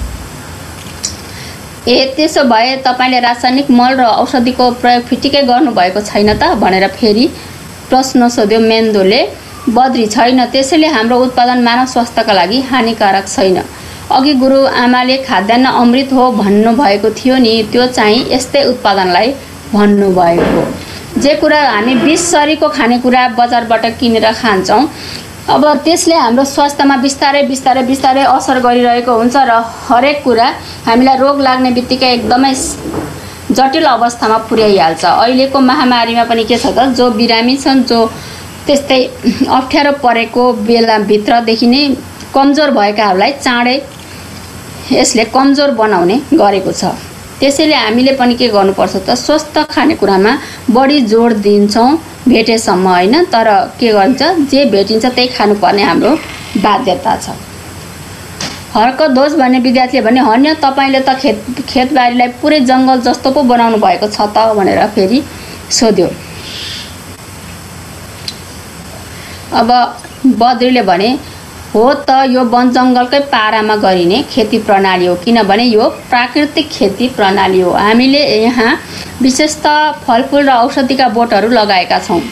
त्यसो भए तपाईँले रासायनिक मल र औषधिको प्रयोग फिटिकै गर्नुभएको छैन त भनेर फेरि प्रश्न सोध्यो मेन्दोले। बद्री, छैन। त्यसैले हाम्रो उत्पादन मानव स्वास्थ्यका लागि हानिकारक छैन। अघि गुरु आमाले खाद्यान्न अमृत हो भन्नुभएको थियो नि, त्यो चाहिँ यस्तै उत्पादनलाई भन्नुभएको हो। जे कुरा हामी बिसरीको खानेकुरा बजारबाट किनेर खान्छौँ, अब त्यसले हाम्रो स्वास्थ्यमा बिस्तारै बिस्तारै बिस्तारै असर गरिरहेको हुन्छ र हरेक कुरा हामीलाई रोग लाग्ने बित्तिकै एकदमै जटिल अवस्थामा पुर्याइहाल्छ। अहिलेको महामारीमा पनि के छ त, जो बिरामी छन्, जो त्यस्तै अप्ठ्यारो परेको बेलाभित्रदेखि नै कमजोर भएकाहरूलाई चाँडै यसले कमजोर बनाउने गरेको छ। त्यसैले हामीले पनि के गर्नुपर्छ त, स्वस्थ खानेकुरामा बढी जोड दिन्छौँ भेटेसम्म होइन, तर के गर्छ, जे भेटिन्छ त्यही खानुपर्ने हाम्रो बाध्यता छ। हर्क दोष भन्ने विद्यार्थीले भने, हन्य तपाईँले त खेतबारीलाई पुरै जङ्गल जस्तो पो बनाउनु भएको छ त भनेर फेरि सोध्यो। अब बद्रीले भने, हो त यो वन जङ्गलकै पारामा गरिने खेती प्रणाली हो, किनभने यो प्राकृतिक खेती प्रणाली हो। हामीले यहाँ विशेषतः फलफुल र औषधिका बोटहरू लगाएका छौँ।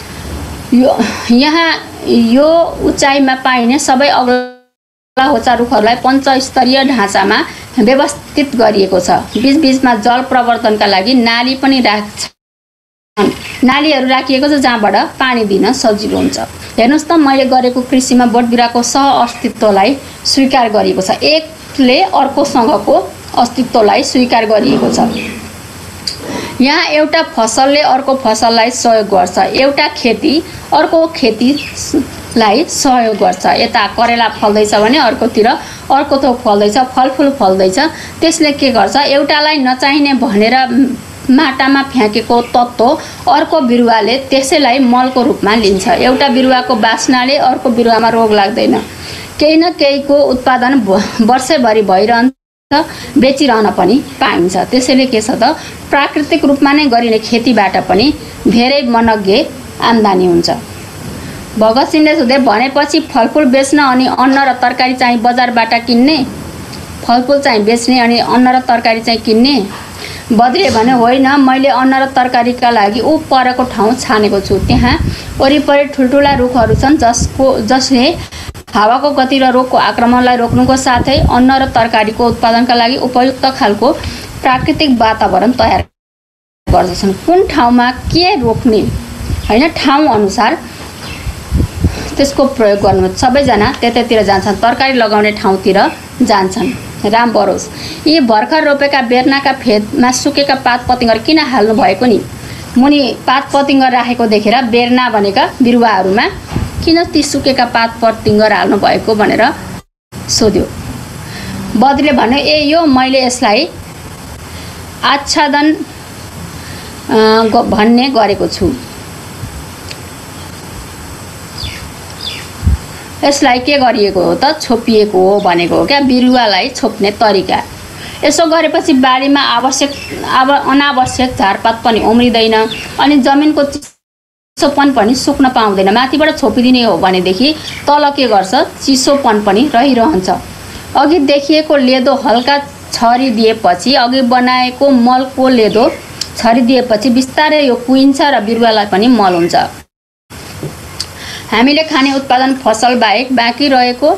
यहाँ यो उचाइमा पाइने सबै अग्ला होचा रुखहरूलाई पञ्चस्तरीय ढाँचामा व्यवस्थित गरिएको छ। बीचबीचमा जल प्रवर्धनका लागि नाली पनि नालीहरू राखिएको छ, जहाँबाट पानी दिन सजिलो हुन्छ। हेर्नुहोस् त, मैले गरेको कृषिमा बोट बिरुवाको सह अस्तित्वलाई स्वीकार गरिएको छ। एकले अर्कोसँगको अस्तित्वलाई स्वीकार गरिएको छ। यहाँ एउटा फसलले अर्को फसललाई सहयोग गर्छ, एउटा खेती अर्को खेतीलाई सहयोग गर्छ। यता करेला फल्दैछ भने अर्कोतिर अर्को थोक फल्दैछ, फलफुल फल्दैछ। त्यसले के गर्छ, एउटालाई नचाहिने भनेर माटामा फ्याँकेको तत्त्व अर्को बिरुवाले त्यसैलाई मलको रूपमा लिन्छ। एउटा बिरुवाको बास्नाले अर्को बिरुवामा रोग लाग्दैन। केही न केहीको उत्पादन वर्षैभरि भइरहन्छ, बेचिरहन पनि पाइन्छ। त्यसैले के छ त, प्राकृतिक रूपमा नै गरिने खेतीबाट पनि धेरै मनग्गे आम्दानी हुन्छ। भगत सिंहले सोधे, भनेपछि फलफुल बेच्न अनि अन्न र तरकारी चाहिँ बजारबाट किन्ने, फलफुल चाहिँ बेच्ने अनि अन्न र तरकारी चाहिँ किन्ने? बद्रीले भने, होइन, मैले अन्न र तरकारीका लागि परेको ठाउँ छानेको छु। त्यहाँ वरिपरि ठुल्ठुला रुखहरू छन् जसले हावाको गति र रोगको आक्रमणलाई रोक्नुको साथै अन्न र तरकारीको उत्पादनका लागि उपयुक्त खालको प्राकृतिक वातावरण तयार गर्दछन्। कुन ठाउँमा के रोप्ने होइन, ठाउँ अनुसार त्यसको प्रयोग गर्नु। सबैजना त्यतैतिर जान्छन्, तरकारी लगाउने ठाउँतिर जान्छन्। राम बरोस्, यी भर्खर रोपेका बेर्नाका फेदमा सुकेका पात पतिङ्गर किन हाल्नु भएको नि? मुनि पात पतिङ्गर राखेको देखेर बेर्ना भनेका बिरुवाहरूमा किन ती सुकेका पात पतिङ्गर हाल्नु भएको भनेर सोध्यो। बद्रीले भन्यो, यो मैले यसलाई आच्छादन भन्ने गरेको छु। यसलाई के गरिएको हो त, छोपिएको हो भनेको हो क्या, बिरुवालाई छोप्ने तरिका। यसो गरेपछि बारीमा अनावश्यक झारपात पनि उम्रिँदैन अनि जमिनको चिसोपन पनि सुक्न पाउँदैन। माथिबाट छोपिदिने हो भनेदेखि तल के गर्छ, चिसोपन पनि रहिरहन्छ। अघि देखिएको लेदो हल्का छरिदिएपछि, अघि बनाएको मलको लेदो छरिदिएपछि बिस्तारै यो कुहिन्छ र बिरुवालाई पनि मल हुन्छ। हामीले खाने उत्पादन फसल बाहेक बाँकी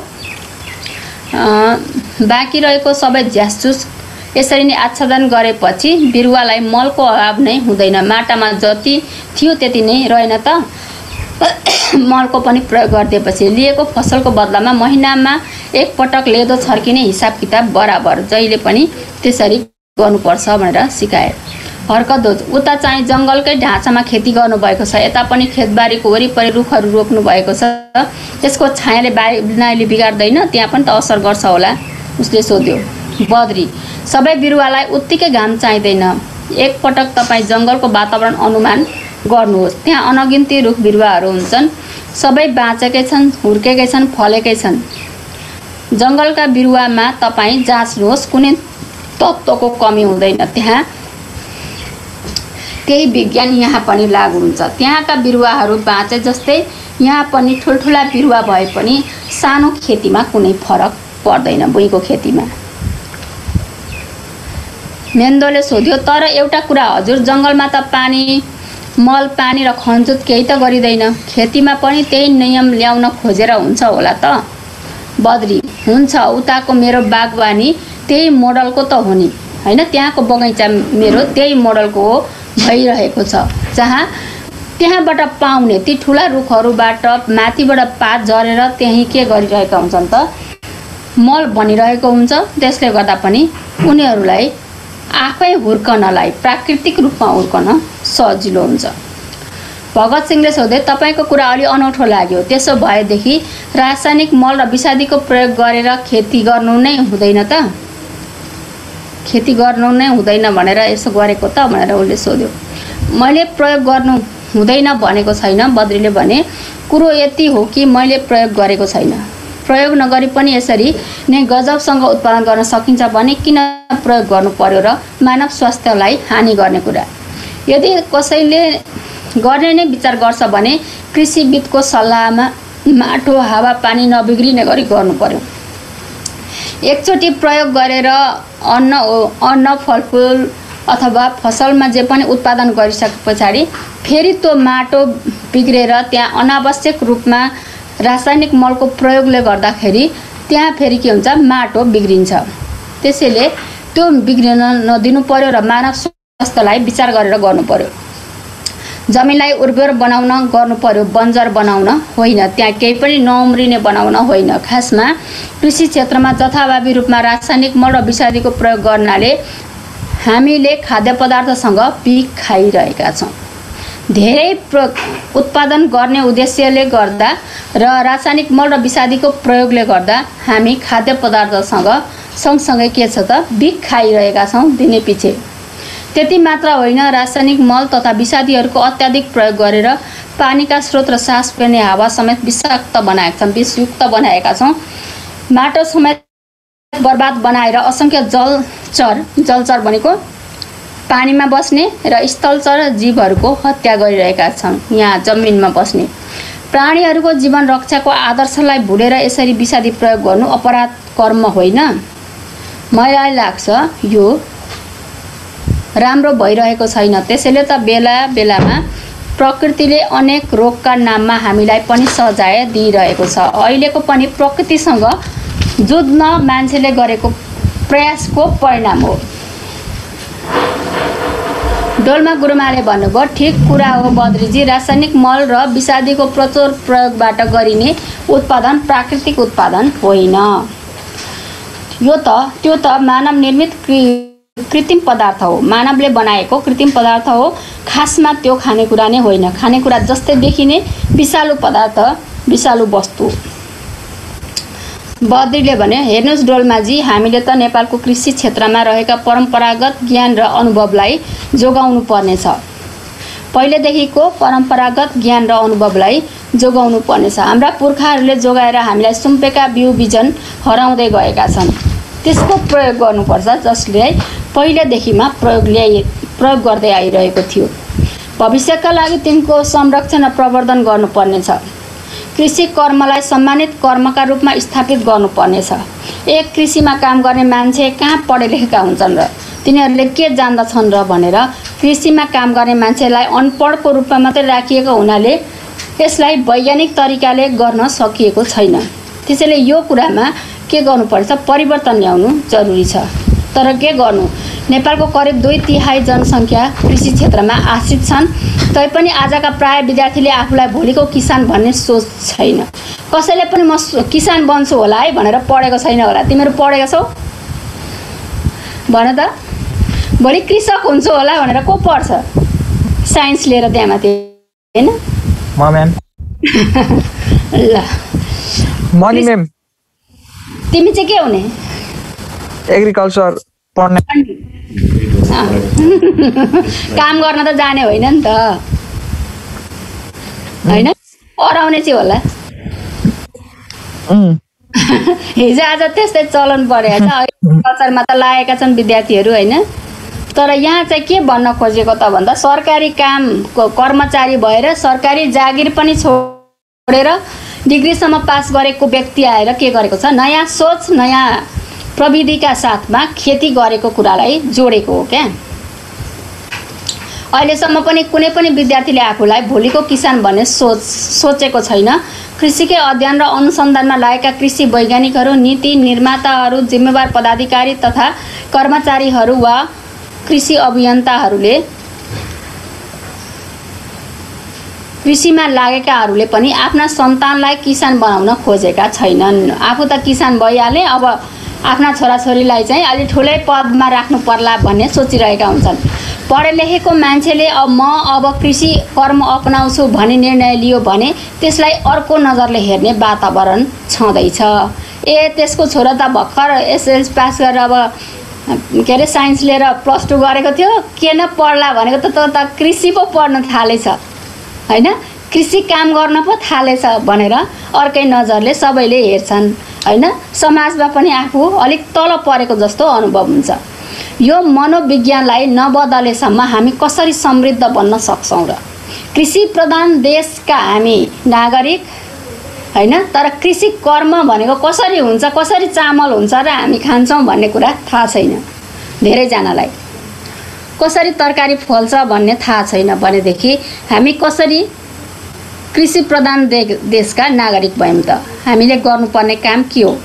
रहेको सबै झ्यासझुस यसरी नै आच्छादन गरेपछि बिरुवालाई मलको अभाव नै हुँदैन। माटामा जति थियो त्यति नै रहेन त। मलको पनि प्रयोग गरिदिएपछि लिएको फसलको बदलामा महिनामा एक पटक लेदो छर्किने हिसाब किताब बराबर जहिले पनि त्यसरी गर्नुपर्छ भनेर सिकाए। हर्कध्वज, उता चाहिँ जङ्गलकै ढाँचामा खेती गर्नुभएको छ, यता पनि खेतबारीको वरिपरि रुखहरू रोप्नु भएको छ। त्यसको छायाले बाली बिगार्दैन, त्यहाँ पनि त असर गर्छ होला? उसले सोध्यो। बद्री, सबै बिरुवालाई उत्तिकै घाम चाहिँदैन। एकपटक तपाईँ जङ्गलको वातावरण अनुमान गर्नुहोस्, त्यहाँ अनगिन्ती रुख बिरुवाहरू हुन्छन्। सबै बाँचेकै छन्, हुर्केकै छन्, फलेकै छन्। जङ्गलका बिरुवामा तपाईँ जाँच्नुहोस्, कुनै तत्त्वको कमी हुँदैन। त्यहाँ त्यही विज्ञान यहाँ पनि लागू हुन्छ। त्यहाँका बिरुवाहरू बाँचे जस्तै यहाँ पनि ठुल्ठुला बिरुवा भए पनि सानो खेतीमा कुनै फरक पर्दैन, भुइँको खेतीमा। मेन्दोले सोध्यो, तर एउटा कुरा हजुर, जङ्गलमा त मल पानी र खनजुत केही त गरिँदैन। खेतीमा पनि त्यही नियम ल्याउन खोजेर हुन्छ होला त? बद्री, हुन्छ उताको मेरो बागवानी त्यही मोडलको त हो नि हैन, त्यहाँको बगैँचा मेरो त्यही मोडलको हो भइरहेको छ, जहाँ त्यहाँबाट पाउने ती ठुला रुखहरूबाट माथिबाट पात झरेर त्यही के गरिरहेका हुन्छन् त, मल बनिरहेको हुन्छ। त्यसले गर्दा पनि उनीहरूलाई आफै हुर्कनलाई प्राकृतिक रूपमा हुर्कन सजिलो हुन्छ। भगत सिंहले सोधे, तपाईको कुरा अलि अनौठो लाग्यो, त्यसो भएदेखि रासायनिक मल र विषादीको प्रयोग गरेर खेती गर्नु नै हुँदैन त? खेती गर्नु नै हुँदैन भनेर यसो गरेको त भनेर उसले सोध्यो। मैले प्रयोग गर्नु हुँदैन भनेको छैन, बद्रीले भने। कुरो यति हो कि मैले प्रयोग गरेको छैन। प्रयोग नगरी पनि यसरी नै गजबसँग उत्पादन गर्न सकिन्छ भने किन प्रयोग गर्नु पर्यो र मानव स्वास्थ्यलाई हानि गर्ने कुरा? यदि कसैले गर्ने नै विचार गर्छ भने कृषिविदको सल्लाहमा माटो हावा पानी नबिग्रिने गरी गर्नु पर्यो। एकचोटि प्रयोग गरेर अन्न फलफुल अथवा फसलमा जे पनि उत्पादन गरिसके पछाडि फेरि त्यो माटो बिग्रेर त्यहाँ अनावश्यक रूपमा रासायनिक मलको प्रयोगले गर्दाखेरि त्यहाँ फेरि के हुन्छ, माटो बिग्रिन्छ। त्यसैले त्यो बिग्रिन नदिनु पर्यो र मानव स्वास्थ्यलाई विचार गरेर गर्नु पर्यो। जमिनलाई उर्वर बनाउन गर्नु पर्यो, बन्जर बनाउन होइन, त्यहाँ केही पनि नउम्रिने बनाउन होइन। खासमा कृषि क्षेत्रमा जथाभावी रूपमा रासायनिक मल र विषादीको प्रयोग गर्नाले हामीले खाद्य पदार्थसँग पिक खाइरहेका छौँ। धेरै उत्पादन गर्ने उद्देश्यले गर्दा र रासायनिक मल र विषादीको प्रयोगले गर्दा हामी खाद्य पदार्थसँग सँगसँगै के छ त, बिख खाइरहेका छौँ दिने पछि। त्यति मात्र होइन, रासायनिक मल तथा विषादीहरूको अत्याधिक प्रयोग गरेर पानीका स्रोत र सास फेर्ने हावा समेत विषाक्त बनाएका छौँ, विषयुक्त बनाएका छौँ। माटो समेत बर्बाद बनाएर असंख्य जलचर भनेको पानीमा बस्ने र स्थलचर जीवहरूको हत्या गरिरहेका छन्। यहाँ जमिनमा बस्ने प्राणीहरूको जीवन रक्षाको आदर्शलाई भुलेर यसरी विषादी प्रयोग गर्नु अपराध कर्म होइन। मलाई लाग्छ यो राम्रो भइरहेको छैन। त्यसैले त बेला बेलामा प्रकृतिले अनेक रोगका नाममा हामीलाई पनि सजाय दिइरहेको छ। अहिलेको पनि प्रकृतिसँग जुझ्न मान्छेले गरेको प्रयासको परिणाम हो। डोल्मा गुरुमाले भन्नुभयो, ठिक कुरा हो बद्रीजी, रासायनिक मल र विषादीको प्रचुर प्रयोगबाट गरिने उत्पादन प्राकृतिक उत्पादन होइन। त्यो त मानव निर्मित कृत्रिम पदार्थ हो, मानवले बनाएको कृत्रिम पदार्थ हो। खासमा त्यो खानेकुरा नै होइन, खानेकुरा जस्तै देखिने विषालु पदार्थ, विषालु वस्तु। बद्रीले भने, हेर्नुहोस् डोल्माजी, हामीले त नेपालको कृषि क्षेत्रमा रहेका परम्परागत ज्ञान र अनुभवलाई जोगाउनु पर्नेछ। पहिलेदेखिको परम्परागत ज्ञान र अनुभवलाई जोगाउनु पर्नेछ। हाम्रा पुर्खाहरूले जोगाएर हामीलाई सुम्पेका बिउ बिजन हराउँदै गएका छन्। त्यसको प्रयोग गर्नुपर्छ, जसले पहिलेदेखिमा प्रयोग गर्दै आइरहेको थियो। भविष्यका लागि तिनको संरक्षण र प्रवर्धन गर्नुपर्नेछ। कृषि कर्मलाई सम्मानित कर्मका रूपमा स्थापित गर्नुपर्नेछ। एक कृषिमा काम गर्ने मान्छे कहाँ पढे लेखेका हुन्छन् र तिनीहरूले के जान्दछन् र भनेर कृषिमा काम गर्ने मान्छेलाई अनपढको रूपमा मात्रै राखिएको हुनाले यसलाई वैज्ञानिक तरिकाले गर्न सकिएको छैन। त्यसैले यो कुरामा के गर्नुपर्छ, परिवर्तन ल्याउनु जरुरी छ। तर के गर्नु, नेपालको करिब 2/3 जनसङ्ख्या कृषि क्षेत्रमा आश्रित छन्। तैपनि आजका प्राय विद्यार्थीले आफूलाई भोलिको किसान भन्ने सोच छैन। कसैले पनि म किसान बन्छु होला है भनेर पढेको छैन होला। तिमीहरू पढेका छौ भन त? भोलि कृषक हुन्छु होला भनेर को पढ्छ साइन्स लिएर त्यहाँ माथि, हैन? म म्याम। ल मनी म्याम। तिमी चाहिँ के हुने? एग्रिकल्चर पढ्ने। काम गर्न त जाने होइन नि त, होइन? पढाउने चाहिँ होला। हिजो आज त्यस्तै चलन परेको छ। एग्रिकल्चरमा त लागेका छन् विद्यार्थीहरू, होइन? तर यहाँ चाहिँ के भन्न खोजेको त भन्दा, सरकारी कामको कर्मचारी भएर सरकारी जागिर पनि छोडेर डिग्रीसम्म पास गरेको व्यक्ति आएर के गरेको छ, नयाँ सोच नयाँ प्रविधिका साथमा खेती गरेको कुरालाई जोडेको हो क्या। अहिलेसम्म पनि कुनै पनि विद्यार्थीले आफूलाई भोलिको किसान भन्ने सोचेको छैन। कृषिकै अध्ययन र अनुसन्धानमा लागेका कृषि वैज्ञानिकहरू, नीति निर्माताहरू, जिम्मेवार पदाधिकारी तथा कर्मचारीहरू वा कृषि अभियन्ताहरूले कृषिमा लागेकाहरूले पनि आफ्ना सन्तानलाई किसान बनाउन खोजेका छैनन्। आफू त किसान भइहाले, अब आफ्ना छोराछोरीलाई चाहिँ अलि ठुलै पदमा राख्नु पर्ला भन्ने सोचिरहेका हुन्छन्। पढे लेखेको मान्छेले अब कृषि कर्म अपनाउँछु भन्ने निर्णय लियो भने त्यसलाई अर्को नजरले हेर्ने वातावरण छँदैछ। त्यसको छोरा त भर्खर एसएलसी पास गरेर अब के अरे साइन्स लिएर +2 गरेको थियो, के न पढ्ला भनेको त कृषि पो पढ्न थालेछ हैन, कृषि काम गर्न पो थालेछ भनेर अर्कै नजरले सबैले हेर्छन् हैन। समाजमा पनि आफू अलिक तल परेको जस्तो अनुभव हुन्छ। यो मनोविज्ञानलाई नबदलेसम्म हामी कसरी समृद्ध बन्न सक्छौँ र? कृषि प्रधान देशका हामी नागरिक हैन, तर कृषि कर्म भनेको कसरी हुन्छ, कसरी चामल हुन्छ र हामी खान्छौँ भन्ने कुरा थाहा छैन धेरैजनालाई। कसरी तरकारी फल्छ भन्ने थाहा छैन भनेदेखि हामी कसरी कृषि प्रधान देशका नागरिक भयौँ त? हामीले गर्नुपर्ने काम के हो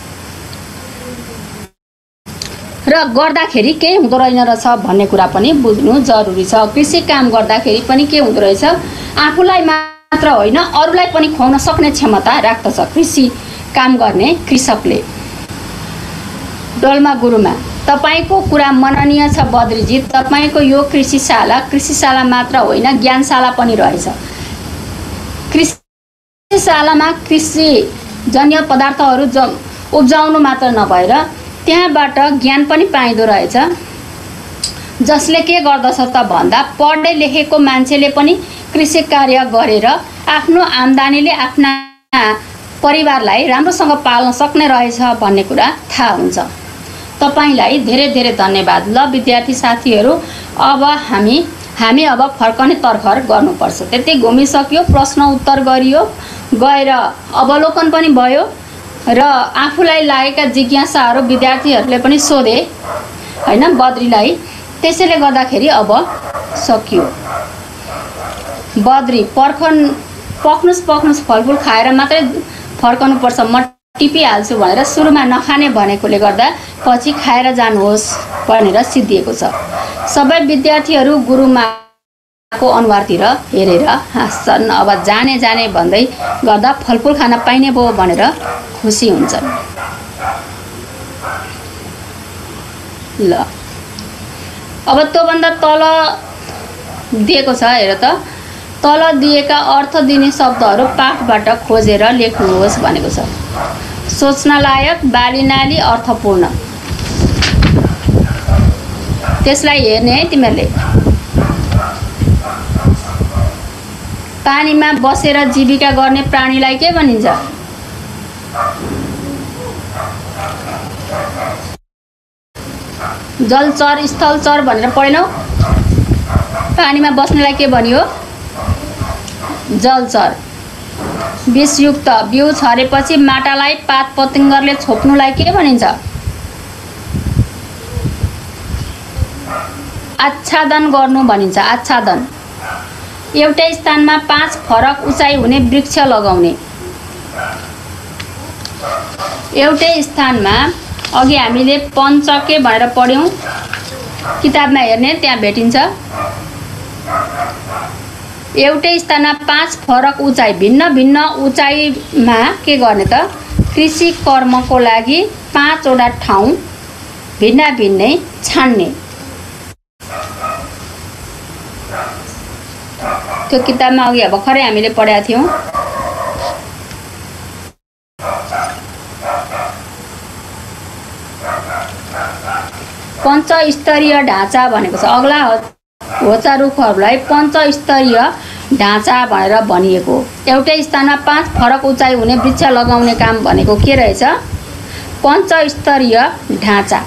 र गर्दाखेरि केही हुँदो रहेन रहेछ भन्ने कुरा पनि बुझ्नु जरुरी छ। कृषि काम गर्दाखेरि पनि के हुँदो रहेछ, आफूलाई मात्र होइन अरूलाई पनि खुवाउन सक्ने क्षमता राख्दछ कृषि काम गर्ने कृषकले। डोल्मा गुरुमा तपाईको कुरा मननीय छ बद्रीजी। तपाईको यो कृषिशाला मात्र होइन ज्ञानशाला पनि रहेछ। कृषिशालामा कृषिजन्य पदार्थहरू उब्जाउनु मात्र नभएर त्यहाँबाट ज्ञान पनि पाइँदो रहेछ। जसले के गर्दछ त भन्दा पढे लेखेको मान्छेले पनि कृषि कार्य गरेर आफ्नो आम्दानीले आफ्ना परिवारलाई राम्रोसँग पाल्न सक्ने रहेछ भन्ने कुरा थाहा हुन्छ। तपाईलाई धेरै धेरै धन्यवाद। ल विद्यार्थी साथीहरू, अब हामी अब फर्कने तर्खर गर्नुपर्छ। त्यति घुमिसक्यो, प्रश्न उत्तर गरियो, गएर अवलोकन पनि भयो र आफूलाई लागेका जिज्ञासाहरू विद्यार्थीहरूले पनि सोधे हैन बद्रीलाई। त्यसैले गर्दाखेरि अब सकियो। बद्री पक्नुस् फलफुल खाएर मात्रै फर्कनुपर्छ, म टिपिहाल्छु भनेर सुरुमा नखाने भनेकोले गर्दा पछि खाएर जानुहोस् भनेर सिद्धिएको छ। सबै विद्यार्थीहरू गुरुमाको अनुहारतिर हेरेर हाँस्छन्। अब जाने भन्दै गर्दा फलफुल खान पाइने भयो भनेर खुसी हुन्छन्। ल अब त्योभन्दा तल दिएको छ हेर त, तल दिएका अर्थ दिने शब्दहरू पाठबाट खोजेर लेख्नुहोस् भनेको छ। सोच्न लायक, बालीनाली, अर्थपूर्ण, त्यसलाई हेर्ने है तिमीहरूले। पानीमा बसेर जीविका गर्ने प्राणीलाई के भनिन्छ? जलचर, स्थलचर भनेर पढेनौ? पानीमा बस्नेलाई के भनियो? जलचर। विषयुक्त, बिउ छरेपछि माटालाई पात पतङ्गरले छोप्नुलाई के भनिन्छ? आच्छादन गर्नु भनिन्छ। आच्छादन। एउटै स्थानमा 5 फरक उचाइ हुने वृक्ष लगाउने। एउटै स्थानमा अघि हामीले पञ्चके भनेर पढ्यौं, किताबमा हेर्ने त्यहाँ भेटिन्छ। एउटै स्थानमा 5 फरक उचाइ, भिन्न भिन्न उचाइमा के गर्ने त? कृषि कर्मको लागि 5 वटा ठाउँ भिन्न भिन्नै छान्ने। त्यो किताबमा अघि भर्खरै हामीले पढेका थियौं। पञ्चस्तरीय ढाँचा भनेको छ। अग्ला होचा रुखहरूलाई पञ्चस्तरीय ढाँचा भनेर भनिएको। एउटै स्थानमा 5 फरक उचाइ हुने वृक्ष लगाउने काम भनेको के रहेछ? पञ्चस्तरीय ढाँचा।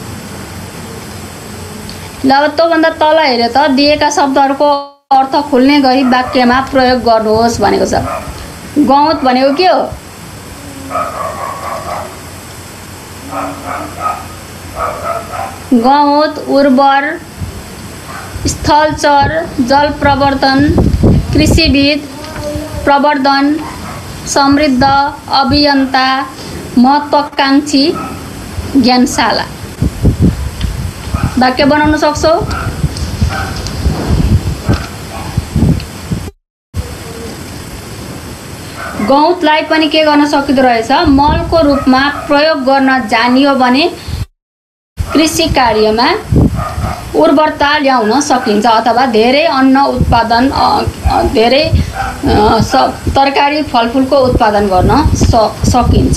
ल अब त्योभन्दा तल हेरे त दिएका शब्दहरूको अर्थ खुल्ने गरी वाक्यमा प्रयोग गर्नुहोस् भनेको छ। गौत भनेको के हो? गौत उर्वर स्थलचर जल प्रवर्तन कृषिविद प्रवर्धन समृद्ध अभियन्ता महत्वाकांक्षी ज्ञानशाला वाक्य बनाउन सक्छौ गहुँतलाई पनि के गर्न सकिँदो रहेछ मलको रूपमा प्रयोग गर्न जानियो भने कृषि कार्यमा उर्वरता ल्याउन सकिन्छ अथवा धेरै अन्न उत्पादन धेरै तरकारी फलफुलको उत्पादन गर्न सकिन्छ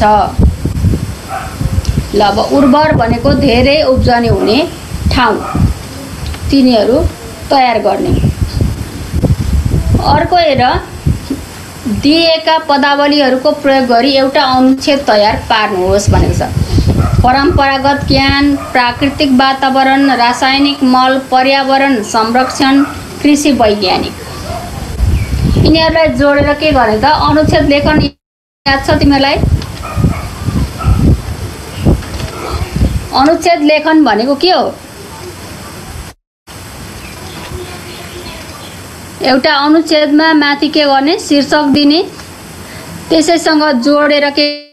ल अब उर्वर भनेको धेरै उब्जनी हुने ठाउँ तिनीहरू तयार गर्ने अर्को हेर दिएका पदावलीहरूको प्रयोग गरी एउटा अनुच्छेद तयार पार्नुहोस् भनेको छ परम्परागत ज्ञान प्राकृतिक वातावरण रासायनिक मल पर्यावरण संरक्षण कृषि वैज्ञानिक यिनीहरूलाई जोडेर के गर्ने त अनुच्छेद लेखन याद छ तिमीहरूलाई अनुच्छेद लेखन भनेको के हो एउटा अनुच्छेदमा माथि के गर्ने शीर्षक दिने त्यसैसँग जोडेर के